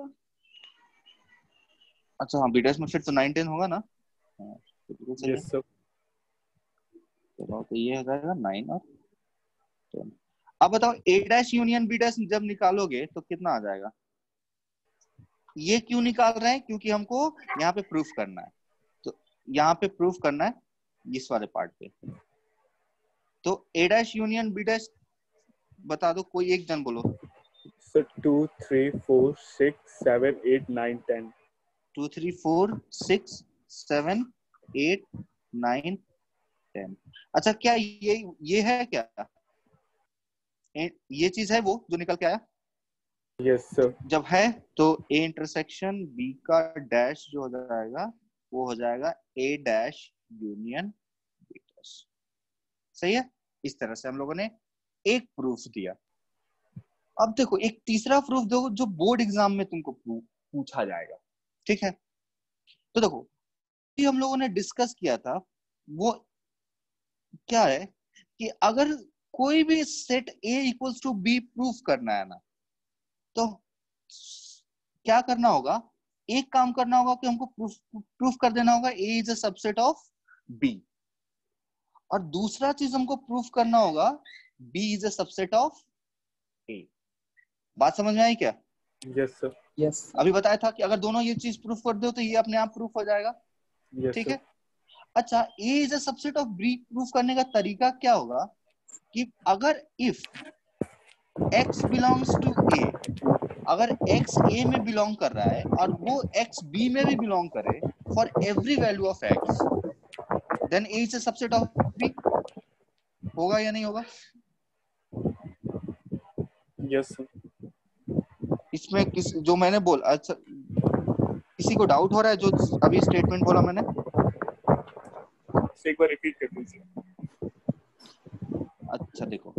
अच्छा हाँ बी डैश में फिर तो नाइन टेन होगा ना। हाँ, तो बिल्कुल सही है। यस सर चलो तो ये हो जाएगा नाइन और टेन। अब बताओ A dash union B dash जब निकालोगे तो कितना आ जाएगा? ये क्यों निकाल रहे हैं? क्योंकि हमको यहाँ पे प्रूफ करना है, तो यहाँ पे प्रूफ करना है इस वाले पार्ट पे। तो A dash union B dash बता दो, कोई एक जन बोलो। Sir two three four six seven eight nine ten. Two three four six seven eight nine ten. अच्छा क्या ये ये है क्या, ए, ये चीज है वो जो निकल के आया? यस सर जब है तो ए इंटरसेक्शन बी का डैश जो हो जाएगा वो हो जाएगा A dash union B dash. सही है। इस तरह से हम लोगों ने एक प्रूफ दिया। अब देखो एक तीसरा प्रूफ दो जो बोर्ड एग्जाम में तुमको पूछा जाएगा, ठीक है। तो देखो ये हम लोगों ने डिस्कस किया था, वो क्या है कि अगर कोई भी set A equals to B proof करना है ना, तो क्या करना होगा, एक काम करना होगा कि हमको प्रूफ प्रूफ कर देना होगा A is a subset of B, और दूसरा चीज हमको प्रूफ करना होगा B is a subset of A. बात समझ में आई क्या? यस सर यस अभी बताया था कि अगर दोनों ये चीज प्रूफ कर दो तो ये अपने आप प्रूफ हो जाएगा, यस ठीक सर है। अच्छा A is a subset of B proof करने का तरीका क्या होगा कि अगर if x belongs to A, अगर x a में बिलोंग कर रहा है और वो x b में भी बिलोंग करे for every value of x, then a is a subset of b। होगा या नहीं होगा? यस सर इसमें किस जो मैंने बोला, अच्छा किसी को डाउट हो रहा है जो अभी स्टेटमेंट बोला मैंने? एक बार रिपीट कर दीजिए। अच्छा देखो,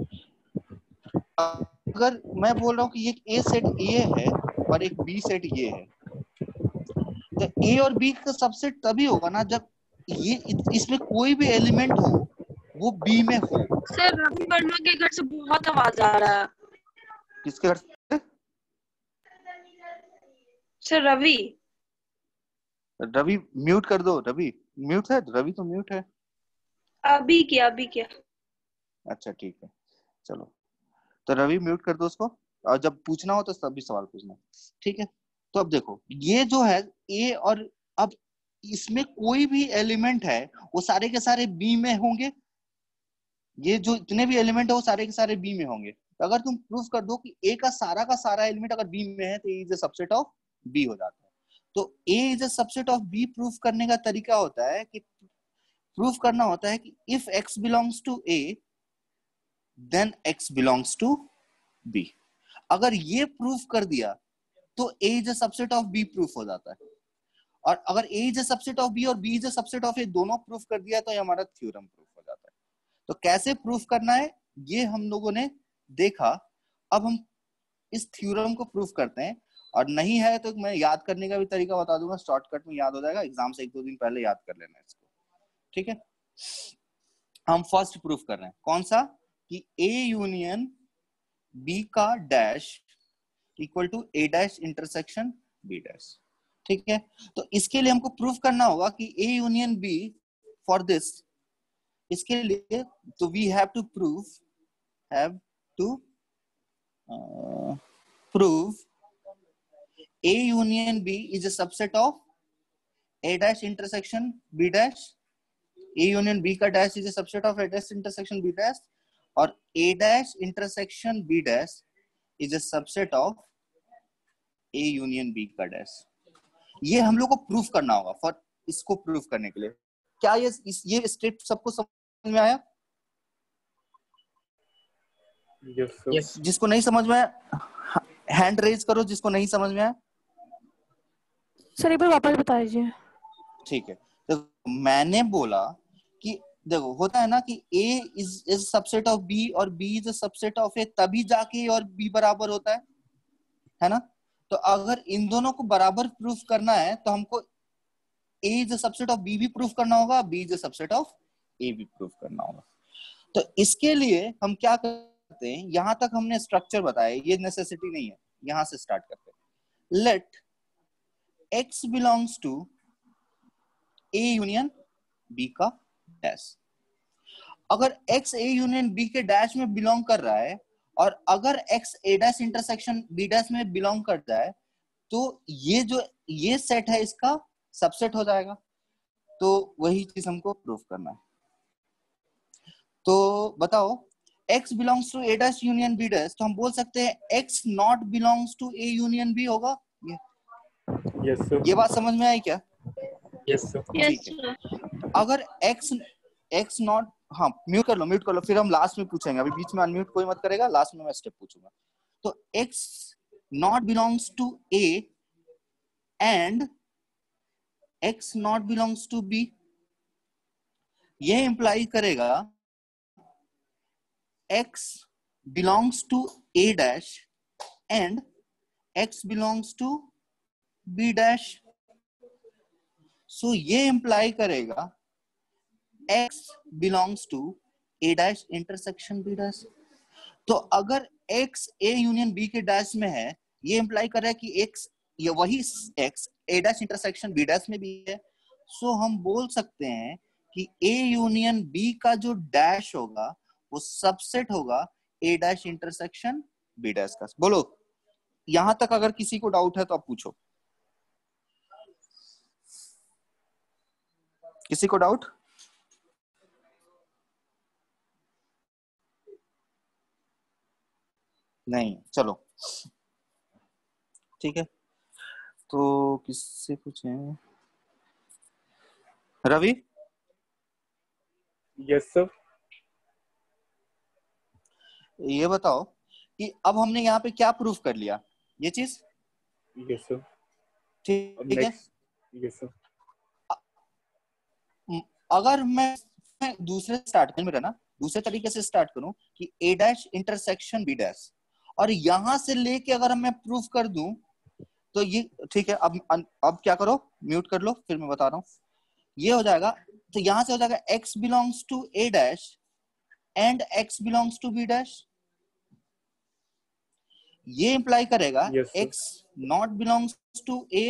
अगर मैं बोल रहा हूँ कि एक ए सेट ए है और एक बी सेट ये है, तो ए और बी का सबसेट तभी होगा ना जब ये इसमें कोई भी एलिमेंट हो वो बी में हो। सर रवि वर्मा के घर से बहुत आवाज आ रहा है। किसके घर से? सर रवि रवि म्यूट कर दो। रवि म्यूट है? रवि तो म्यूट है। अभी क्या अभी क्या अच्छा ठीक है, चलो तो रवि म्यूट कर दो उसको, और जब पूछना हो तो तभी सवाल पूछना, ठीक है। तो अब देखो ये जो है ए, और अब इसमें कोई भी एलिमेंट है वो सारे के सारे बी में होंगे। ये जो इतने भी एलिमेंट है वो सारे के सारे बी में होंगे। तो अगर तुम प्रूफ कर दो कि ए का सारा का सारा एलिमेंट अगर बी में है तो A is a subset of B हो जाता है। तो A is a subset of B proof करने का तरीका होता है कि प्रूफ करना होता है कि if x belongs to a then x belongs to b। अगर ये प्रूफ कर दिया तो a is a subset of b proof हो जाता है। और अगर a is a subset of b और b is a subset of a दोनों प्रूफ कर दिया तो ये हमारा थ्योरम प्रूफ हो जाता है। तो कैसे प्रूफ करना है ये हम लोगों ने देखा। अब हम इस थ्योरम को प्रूफ करते हैं, और नहीं है तो मैं याद करने का भी तरीका बता दूंगा, शॉर्टकट में याद हो जाएगा, एग्जाम से एक दो दिन पहले याद कर लेना इसको, ठीक है। हम फर्स्ट प्रूफ कर रहे हैं कौन सा, कि A यूनियन B का dash equal to A dash intersection B dash, ठीक है। तो इसके लिए हमको प्रूफ करना होगा कि A union B for this इसके लिए तो we have to prove have to prove A union B is a subset of A dash intersection B dash. A union B का dash is a subset of A dash intersection B dash, और A dash intersection B dash is a subset of A union B का dash. ये हम लोग को proof करना होगा. For इसको प्रूफ करने के लिए क्या ये इस ये स्टेप सबको समझ में आया? Yes, sir. Yes. जिसको नहीं समझ में आया हैंड रेज करो. जिसको नहीं समझ में आया सर एक बार वापस बता दीजिए. ठीक है. तो मैंने बोला कि देखो होता है ना कि A is is subset of B और B is a subset of A, तभी जाके A और B बराबर होता है, है ना? तो अगर इन दोनों को बराबर प्रूफ करना है तो हमको A is a subset of B भी प्रूफ करना होगा, B is a subset of A भी प्रूफ करना होगा. तो इसके लिए हम क्या करते हैं, यहां तक हमने स्ट्रक्चर बताया, ये नेसेसिटी नहीं है, यहां से स्टार्ट करते हैं. Let X belongs to A union B का डैश. अगर X A यूनियन B के डैश में बिलोंग कर रहा है और अगर X A dash intersection B dash में बिलोंग करता है तो ये जो ये सेट है इसका सबसेट हो जाएगा. तो वही चीज हमको प्रूफ करना है. तो बताओ X belongs to A dash union B dash, तो हम बोल सकते हैं X not belongs to A union B होगा. ये Yes, sir. ये बात समझ में आई क्या? Yes, sir. यस ठीक है. अगर x x नॉट, हाँ म्यूट कर लो म्यूट कर लो फिर हम लास्ट में पूछेंगे. अभी बीच में अनम्यूट कोई मत करेगा, लास्ट में मैं स्टेप पूछूंगा. तो x not belongs to A and x not belongs to B, ये इंप्लाई करेगा x belongs to A dash and x belongs to B dash. So ये इंप्लाई करेगा x belongs to A dash intersection B dash. तो अगर x A union B के dash में है, ये इंप्लाई कर रहा है कि x ये वही x A dash intersection B dash में भी है. सो हम बोल सकते हैं कि A यूनियन B का जो डैश होगा वो सबसेट होगा A dash intersection B dash का. बोलो यहां तक अगर किसी को डाउट है तो आप पूछो. किसी को डाउट? नहीं, चलो ठीक है. तो किससे पूछे? रवि. Yes, sir. ये बताओ कि अब हमने यहाँ पे क्या प्रूफ कर लिया, ये चीज Yes, sir. ठीक है. Next. Yes, sir. अगर मैं, मैं दूसरे स्टार्ट करूं, मेरा ना दूसरे तरीके से स्टार्ट करूं कि A dash intersection B dash, और यहां से लेके अगर मैं प्रूफ कर दूं तो ये ठीक है. अब अब क्या करो, म्यूट कर लो फिर मैं बता रहा हूं. ये हो जाएगा, तो यहां से हो जाएगा X belongs to A dash and X belongs to B dash. ये इंप्लाई करेगा Yes, sir. X not belongs to A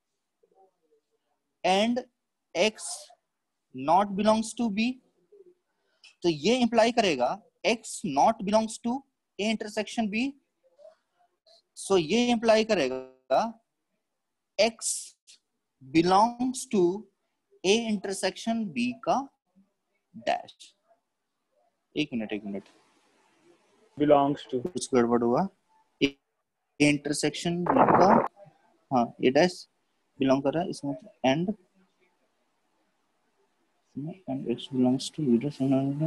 and X not belongs to B. तो ये इंप्लाई करेगा X not belongs to A intersection B. So ये imply करेगा X belongs to A intersection B का dash. एक minute एक minute Belongs to. कुछ गड़बड़ हुआ. A इंटरसेक्शन B का, हाँ A डैश बिलोंग कर रहा है इसमें, and and X belongs to B dash and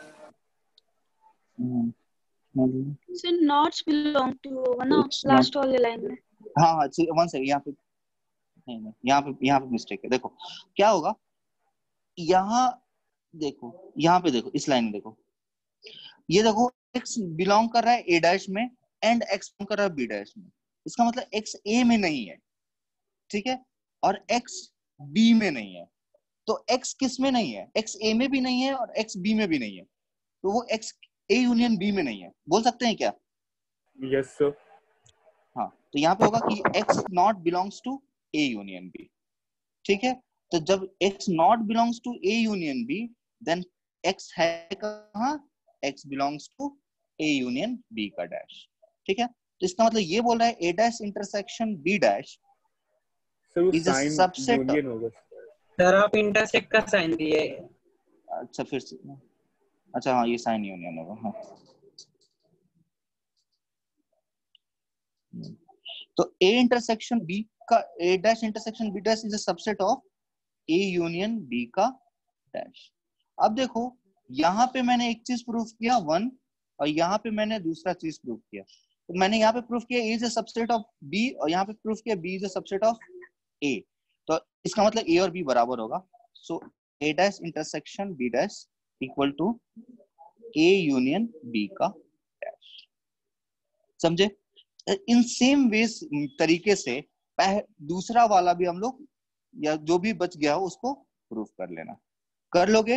sir nots belong to होगा ना लास्ट वाले लाइन में. हाँ हाँ वन सेकंड, यहाँ पे नहीं नहीं यहाँ पे यहाँ पे मिस्टेक है. देखो क्या होगा, यहाँ देखो यहाँ पे देखो इस लाइन में देखो, ये देखो X बिलोंग कर रहा है A डैश में एंड X बिलोंग कर रहा है B डैश में. इसका मतलब X A में नहीं है, ठीक है, और X B में नहीं है. तो X किस में नहीं है? X A में भी नहीं है और X B में भी नहीं है. तो वो X A यूनियन B में नहीं है. बोल सकते हैं क्या? Yes, sir. हाँ, तो यहाँ पे होगा कि X not belongs to A union B. ठीक है, तो जब X not belongs to A union B, then x है कहाँ, x belongs to a union b का डैश, ठीक है। तो इसका मतलब ये बोल रहा है a dash intersection b dash is a subset. Union होगा सर आप इंटरसेक्ट का साइन दिए। अच्छा फिर से, अच्छा हाँ ये साइन यूनियन होगा, हाँ। तो a इंटरसेक्शन b का a dash intersection b dash is a subset of a union b का डैश। अब देखो यहाँ पे मैंने एक चीज प्रूफ किया वन, और यहाँ पे मैंने दूसरा चीज प्रूफ किया। तो मैंने यहाँ पे प्रूफ किया a is a subset of b, और यहाँ पे प्रूफ किया b is a subset of a। तो इसका मतलब a और b बराबर होगा। So a dash intersection b dash equal to a union b का डैश। समझे? इन सेम वे तरीके से दूसरा वाला भी हम लोग, या जो भी बच गया हो उसको प्रूफ कर लेना। कर लोगे?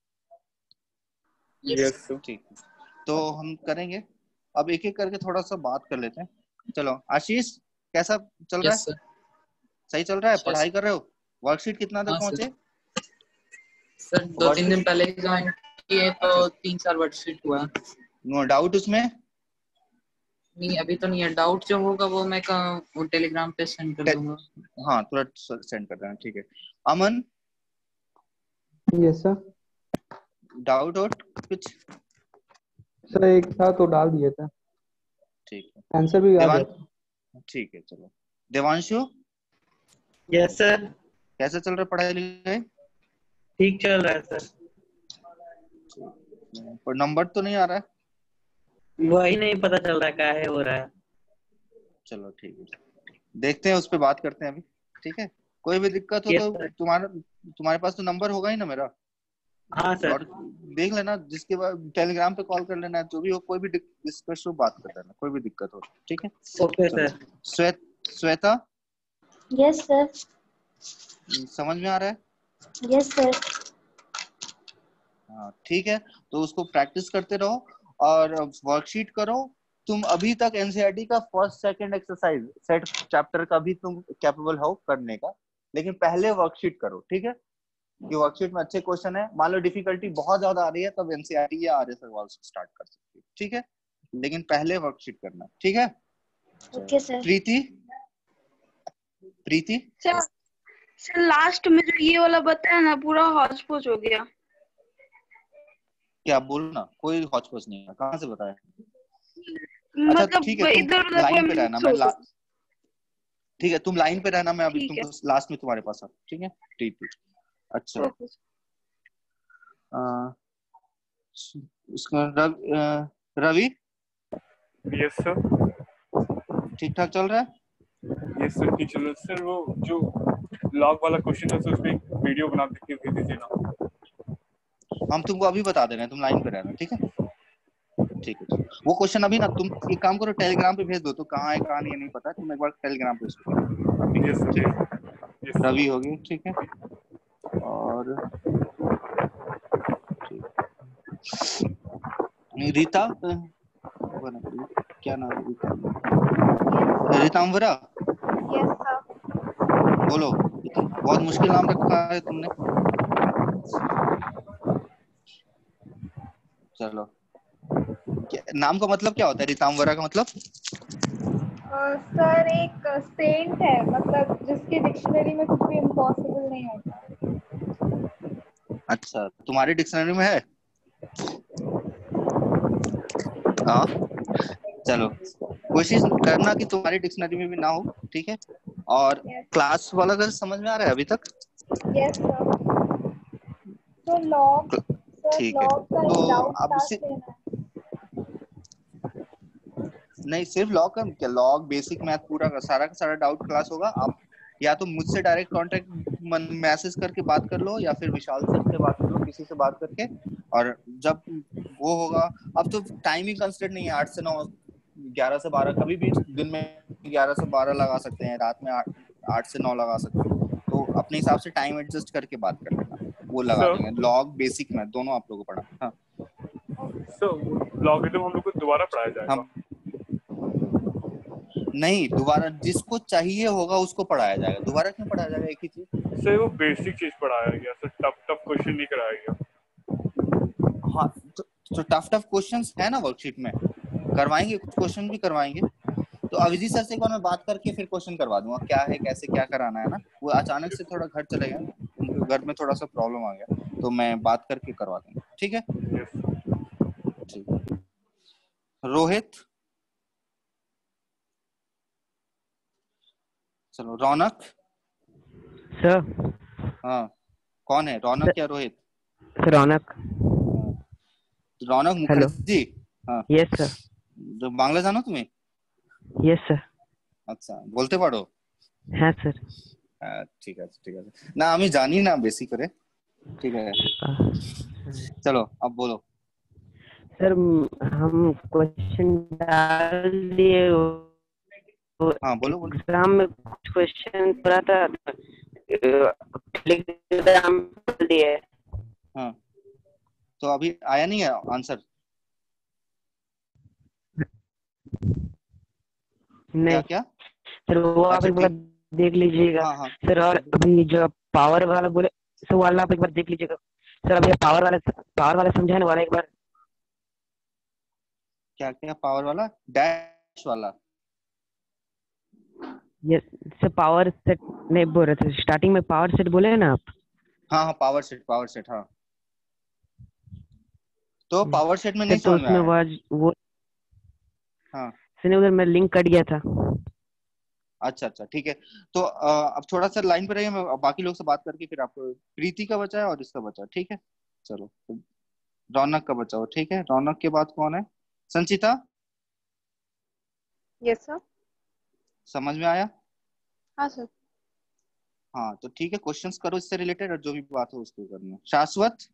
यस ठीक, तो हम करेंगे। अब एक एक करके थोड़ा सा बात कर लेते हैं। चलो आशीष, कैसा चल रहा है? सही चल रहा है? पढ़ाई कर रहे हो? वर्कशीट कितना तक पहुंचे? सर दो तीन दिन पहले ज्वाइन किए तो तीन चार वर्कशीट हुआ। नो डाउट उसमें? नहीं अभी तो नहीं है। डाउट जो होगा वो मैं वो टेलीग्राम पे सेंड कर दूंगा। हाँ तुरंत सेंड कर देना, ठीक है। अमन? Yes sir. डाउट और कुछ? सर एक था तो डाल दिया था। ठीक है, आंसर भी याद है। ठीक है चलो। देवांशु? Yes sir. कैसे चल रहा है पढ़ाई लिखाई? ठीक चल रहा है सर। पर नंबर तो नहीं आ रहा है? वही नहीं पता चल रहा क्या है हो रहा है। चलो ठीक है, देखते हैं, उस पर बात करते हैं अभी, ठीक है। कोई भी दिक्कत हो yes, तो तुम्हारा तुम्हारे पास तो नंबर होगा ही ना मेरा? हाँ सर। और देख लेना, जिसके बाद टेलीग्राम पे कॉल कर लेना, जो भी हो, कोई भी डिस्कस हो, बात कर लेना, कोई भी दिक्कत हो, ठीक है। Okay sir. Shwet Shweta? Yes sir. समझ में आ रहा है? Yes sir. हाँ ठीक है, तो उसको प्रैक्टिस करते रहो और वर्कशीट करो। तुम अभी तक एनसीईआरटी का first second exercise set chapter का भी तुम कैपेबल हो करने का, लेकिन पहले वर्कशीट करो, ठीक है। कि वर्कशीट में अच्छे क्वेश्चन है। मान लो डिफिकल्टी बहुत ज्यादा आ रही है, तब एनसीईआरटी या आरएस अग्रवाल से स्टार्ट कर सकते हो, ठीक है। लेकिन पहले वर्कशीट करना, ठीक है। Okay sir. Preeti? Preeti? Sir sir last में जो ये वाला बताया ना, पूरा हौच पौच हो गया। क्या बोलना? कोई हौच पौच नहीं है। कहाँ से बताया? मतलब अच्छा ठीक है, तुम लाइन पे रहना, मैं ला... ठीक है तुम लाइन पे रहना, मैं अभी तुमको लास्ट में तुम्हारे पास आ, ठीक है। ठीक है अच्छा। आ, इसका रव, रवि? Yes sir. ठीक ठाक चल रहा है? यस सर ठीक चल रहा है सर। वो जो लॉग वाला क्वेश्चन है सर, उसमें वीडियो बना के भेज दीजिए ना। हम तुमको अभी बता दे रहे हैं, तुम लाइन पे रहना, ठीक है। ठीक है, वो क्वेश्चन अभी ना, तुम एक काम करो, टेलीग्राम पे भेज दो। तो कहाँ है कहाँ नहीं है नहीं पता, तुम एक बार टेलीग्राम पे उसको भेज दो, ठीक है। रवि हो गई, ठीक है। और रीता? क्या नाम है रीता? रीतांबरा? Yes sir. बोलो, बहुत मुश्किल नाम रखा है तुमने। चलो, नाम का मतलब क्या होता है रीतांबरा का मतलब? सर एक सेंट है, मतलब जिसकी डिक्शनरी में कुछ भी इम्पॉसिबल नहीं होता। अच्छा, तुम्हारी डिक्शनरी में है? हाँ चलो, कोशिश करना कि तुम्हारी डिक्शनरी में भी ना हो, ठीक है। और yes. क्लास वाला का समझ में आ रहा है अभी तक? Yes sir. तो लॉग, ठीक है, तो अब से नहीं, सिर्फ लॉग का क्या, लॉग बेसिक मैथ पूरा का सारा का सारा डाउट क्लास होगा। आप या तो मुझसे डायरेक्ट कांटेक्ट मैसेज करके बात कर लो, या फिर विशाल सर से बात कर लो, किसी से बात करके। और जब वो होगा, अब तो टाइमिंग कंस्ट्रेंट नहीं है, आठ से नौ, ग्यारह से बारह, कभी भी दिन में ग्यारह से बारह लगा सकते हैं, रात में आठ से नौ लगा सकते हो। तो अपने हिसाब से टाइम एडजस्ट करके बात कर लेना, वो लगा देंगे। लॉग बेसिक मैथ दोनों आप लोगों को पढ़ा। हाँ सर लॉगरिथम हम लोग को दोबारा पढ़ाया जाएगा? हम नहीं, दोबारा जिसको चाहिए होगा उसको पढ़ाया जाएगा। दोबारा क्यों पढ़ाया जाएगा एक ही चीज? सर वो बेसिक चीज पढ़ाया गया सर, टफ टफ क्वेश्चन नहीं कराया गया। हाँ तो, तो टफ टफ क्वेश्चंस है ना वर्कशीट में, करवाएंगे, कुछ क्वेश्चन भी करवाएंगे। तो अभिजीत सर से एक बार मैं बात करके फिर क्वेश्चन करवा दूंगा, क्या है कैसे क्या कराना है ना। वो अचानक से थोड़ा घर चले गए, उनके घर में थोड़ा सा प्रॉब्लम आ गया, तो मैं बात करके करवा दूंगा। ठीक है, ठीक है। रोहित, चलो रौनक। सर। हाँ, कौन है, रौनक या रोहित? रौनक। रौनक मुखर्जी। हाँ यस सर। जो बांग्ला जानो तुम्हें? Yes sir. আচ্ছা, বলতে পারো? হ্যাঁ স্যার। ঠিক আছে ঠিক আছে, না আমি জানি না বেশি করে। ঠিক আছে चलो अब बोलो। सर हम क्वेश्चन डाल दिए, हाँ बोलो बोलो। एग्जाम में कुछ क्वेश्चन पड़ा था, टेलीग्राम डाल दिए। हाँ तो अभी आया नहीं है आंसर? नहीं क्या क्या सर, वो आप अच्छा एक बार ठीक, देख लीजिएगा। हाँ हाँ सर और अभी जो पावर वाला बोले, सर वाला आप एक बार देख लीजिएगा। सर अभी पावर वाला पावर वाला समझाने वाला एक बार। क्या क्या पावर वाला, डैश वाला? यस सर, पावर सेट नहीं बोल रहे थे, स्टार्टिंग में पावर सेट बोले हैं ना आप। हाँ हाँ पावर सेट, पावर सेट हाँ। तो पावर सेट में नहीं सर तो समझ में उसमें आया? वाज वो हाँ सर उधर में लिंक कट गया था। अच्छा अच्छा ठीक है। तो अ, अब थोड़ा सा लाइन पे रहिए, मैं बाकी लोग से बात करके फिर आपको, प्रीति का बचा है और इसका बचा है, ठीक है। चलो रौनक का बचा हो, ठीक है। रौनक के बाद कौन है? Sanchita, yes sir. समझ में आया? हाँ सर। हाँ तो ठीक है, क्वेश्चंस करो इससे रिलेटेड, और जो भी बात हो उसको करना। शाश्वत,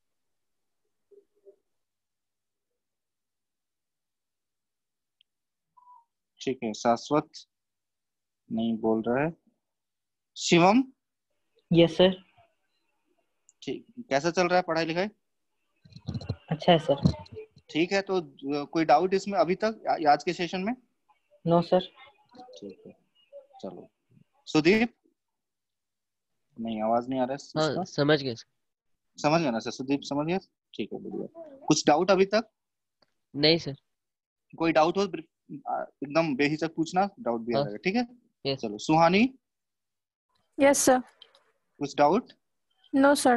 ठीक है शाश्वत नहीं बोल रहा है। Shivam, yes sir. ठीक, कैसा चल रहा है पढ़ाई लिखाई? अच्छा है सर। ठीक है, तो अ, कोई डाउट इसमें अभी तक आ- आज के सेशन में? No sir. ठीक है चलो। सुदीप, नहीं आवाज नहीं आ रहा है इसका। हाँ समझ गए। समझ गया ना सर, सुदीप समझ गया, ठीक है बढ़िया। कुछ डाउट अभी तक? नहीं सर। कोई डाउट हो आ, एकदम बेहिचक पूछना, डाउट भी आ हाँ जाएगा, ठीक है। यस। चलो सुहानी, यस सर। कुछ डाउट? No sir.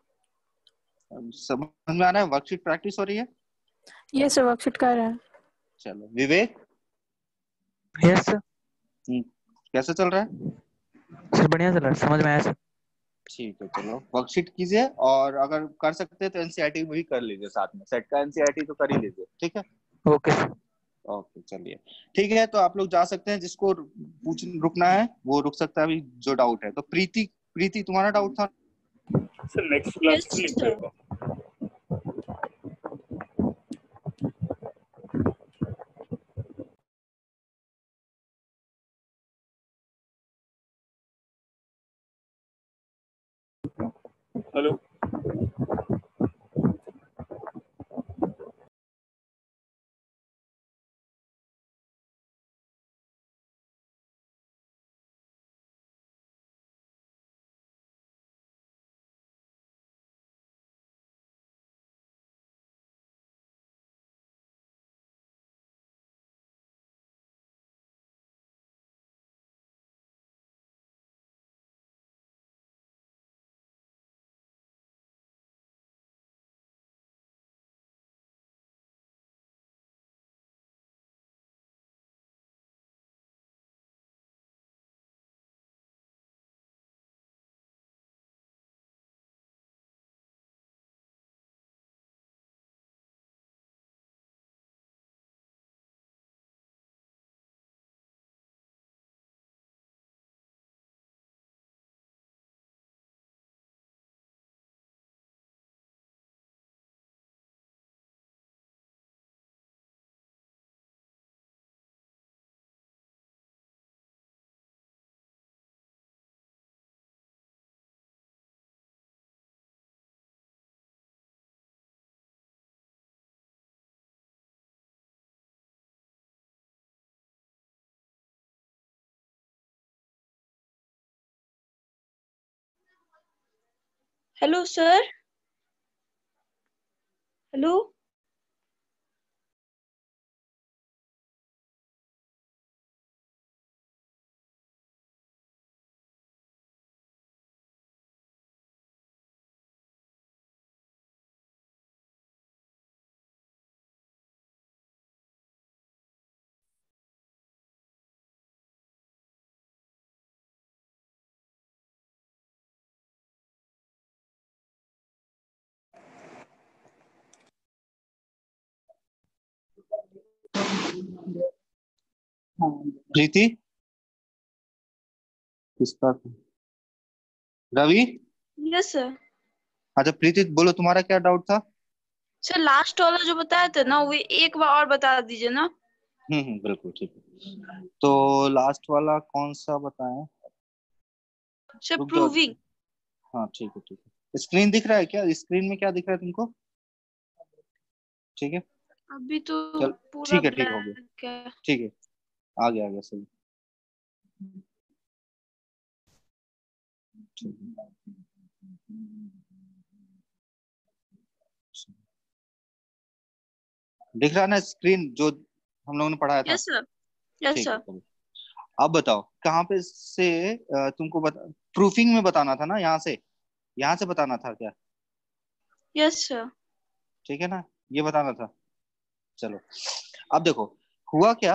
समझ में आ रहा है, वर्कशीट प्रैक्टिस हो रही है? यस सर, वर्कशीट कर रहे हैं। चलो विवेक, यस सर। हम्म, कैसा चल रहा है? सर बढ़िया चल रहा है, समझ में आया सर। ठीक है चलो वर्कशीट कीजिए, और अगर कर सकते हैं तो एनसीईआरटी भी कर लीजिए साथ में, सेट का एनसीईआरटी तो कर ही लीजिए, ठीक है। Okay sir. ओके चलिए ठीक है, तो आप लोग जा सकते हैं, जिसको पूछ रुकना है वो रुक सकता है अभी, जो डाउट है। तो प्रीति, प्रीति तुम्हारा डाउट था? सर नेक्स्ट क्लास यस में लिख सर। देगा। Hello hello sir. Hello Preeti, किसका? रवि। Yes sir. अच्छा प्रीति बोलो, तुम्हारा क्या डाउट था? सर लास्ट वाला जो बताया था ना, वो एक बार और बता दीजिए ना। हम्म हम्म बिल्कुल ठीक है। तो लास्ट वाला कौन सा बताएं? सर रुक जाओ। प्रूविंग। हाँ ठीक है ठीक है। स्क्रीन दिख रहा है क्या? स्क्रीन में क्या दिख रहा है तुमको? ठीक है अभी तो चल, पूरा ठीक है ठीक हो गया, ब्लैक है। ठीक है आ गया आ गया सही। ठीक है। दिख रहा है ना स्क्रीन जो हम लोगों ने पढ़ाया था? Yes sir. यस ठीक है सर। चलो। अब बताओ कहाँ पे से अ, तुमको बता, प्रूफिंग में बताना था ना? यहाँ से, यहाँ से बताना था क्या? Yes sir. ठीक है ना, ये बताना था। चलो अब देखो हुआ क्या।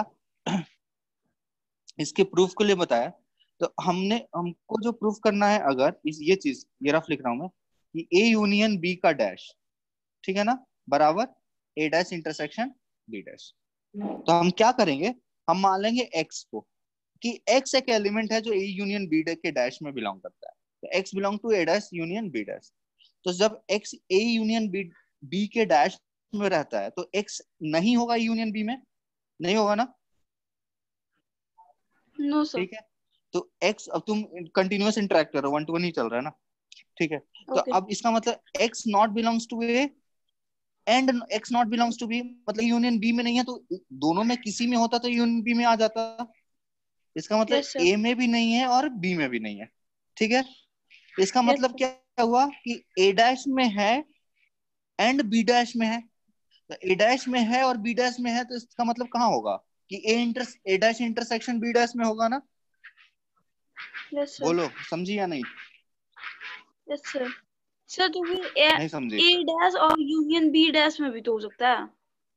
इसके प्रूफ के लिए बताया, तो हमने हमको जो प्रूफ करना है, अगर इस ये चीज ये रफ लिख रहा हूं मैं कि ए यूनियन बी का डैश, ठीक है ना, बराबर A dash intersection B dash. तो हम क्या करेंगे, हम मान लेंगे एक्स को कि एक्स एक एलिमेंट है जो ए यूनियन बी के डैश में बिलोंग करता है। तो X belong to A dash union B dash. तो जब X A union B B के डैश में रहता है तो एक्स नहीं होगा यूनियन बी में, नहीं होगा ना? No sir. ठीक है। तो x, अब तुम कंटिन्यूअस इंटरेक्ट करो, वन टू वन ही चल रहा है ना? ठीक है। तो ओके। अब इसका मतलब x not belongs to A and x not belongs to B, मतलब यूनियन बी में नहीं है, तो दोनों में किसी में होता तो यूनियन बी में आ जाता। इसका मतलब यस सर। ए में भी नहीं है और बी में भी नहीं है। ठीक है। इसका यस मतलब सर। क्या हुआ कि ए डैश में है एंड बी डैश में है। तो ए डैश में है और बी डैश में है, तो इसका मतलब कहाँ होगा कि A inter A dash intersection B dash में होगा ना? Yes sir. बोलो समझी या नहीं? Yes sir. सर तो फिर ए नहीं समझी? ए डैश और यूनियन बी डैश में भी तो हो सकता है।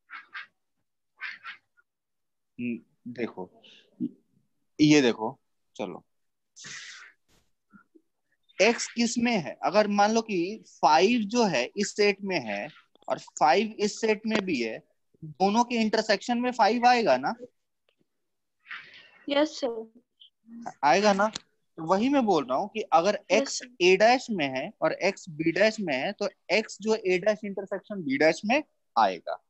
हम्म, देखो ये देखो, चलो x किस में है? अगर मान लो कि फाइव जो है इस सेट में है और फाइव इस सेट में भी है, दोनों के इंटरसेक्शन में फाइव आएगा ना? Yes sir. आएगा ना? तो वही मैं बोल रहा हूँ कि अगर yes x sir. a dash में है और x b डैश में है, तो x जो a dash intersection b dash में आएगा।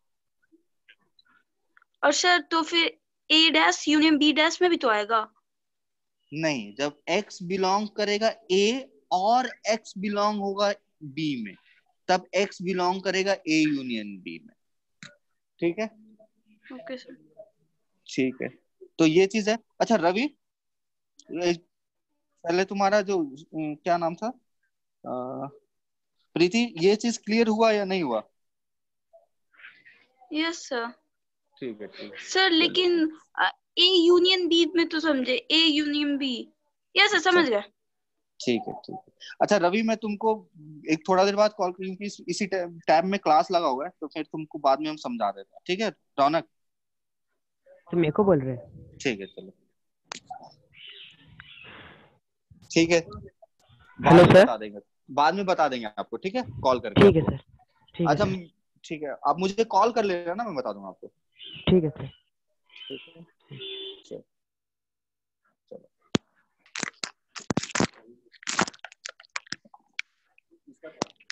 और सर तो फिर A dash union B dash में भी तो आएगा। नहीं, जब x बिलोंग करेगा a और x बिलोंग होगा b में, तब x बिलोंग करेगा a यूनियन b में। ठीक है। Okay sir. ठीक है, तो ये चीज है। अच्छा रवि, ये पहले तुम्हारा जो अम, क्या नाम था, अ, प्रीति, ये चीज क्लियर हुआ या नहीं हुआ? Yes sir. ठीक है ठीक है सर चलो। लेकिन ए यूनियन बी में तो समझे, A union B. Yes sir समझ चल गया। ठीक है ठीक है। अच्छा रवि, मैं तुमको एक थोड़ा देर बाद कॉल करूँ, क्योंकि इस, इसी टाइम में क्लास लगा हुआ है, तो फिर तुमको बाद में हम समझा देते हैं। ठीक है रौनक? तो मेरे को बोल रहे हैं? ठीक है चलो, ठीक है, बाद हेलो में सर। बता देंगे, बाद में बता देंगे आपको, ठीक है, कॉल करके ठीक है आपको। सर। ठीक है अच्छा सर। ठीक है, आप मुझे कॉल कर लेना ना, मैं बता दूंगा आपको। ठीक है सर। ठीक है चलो चलो।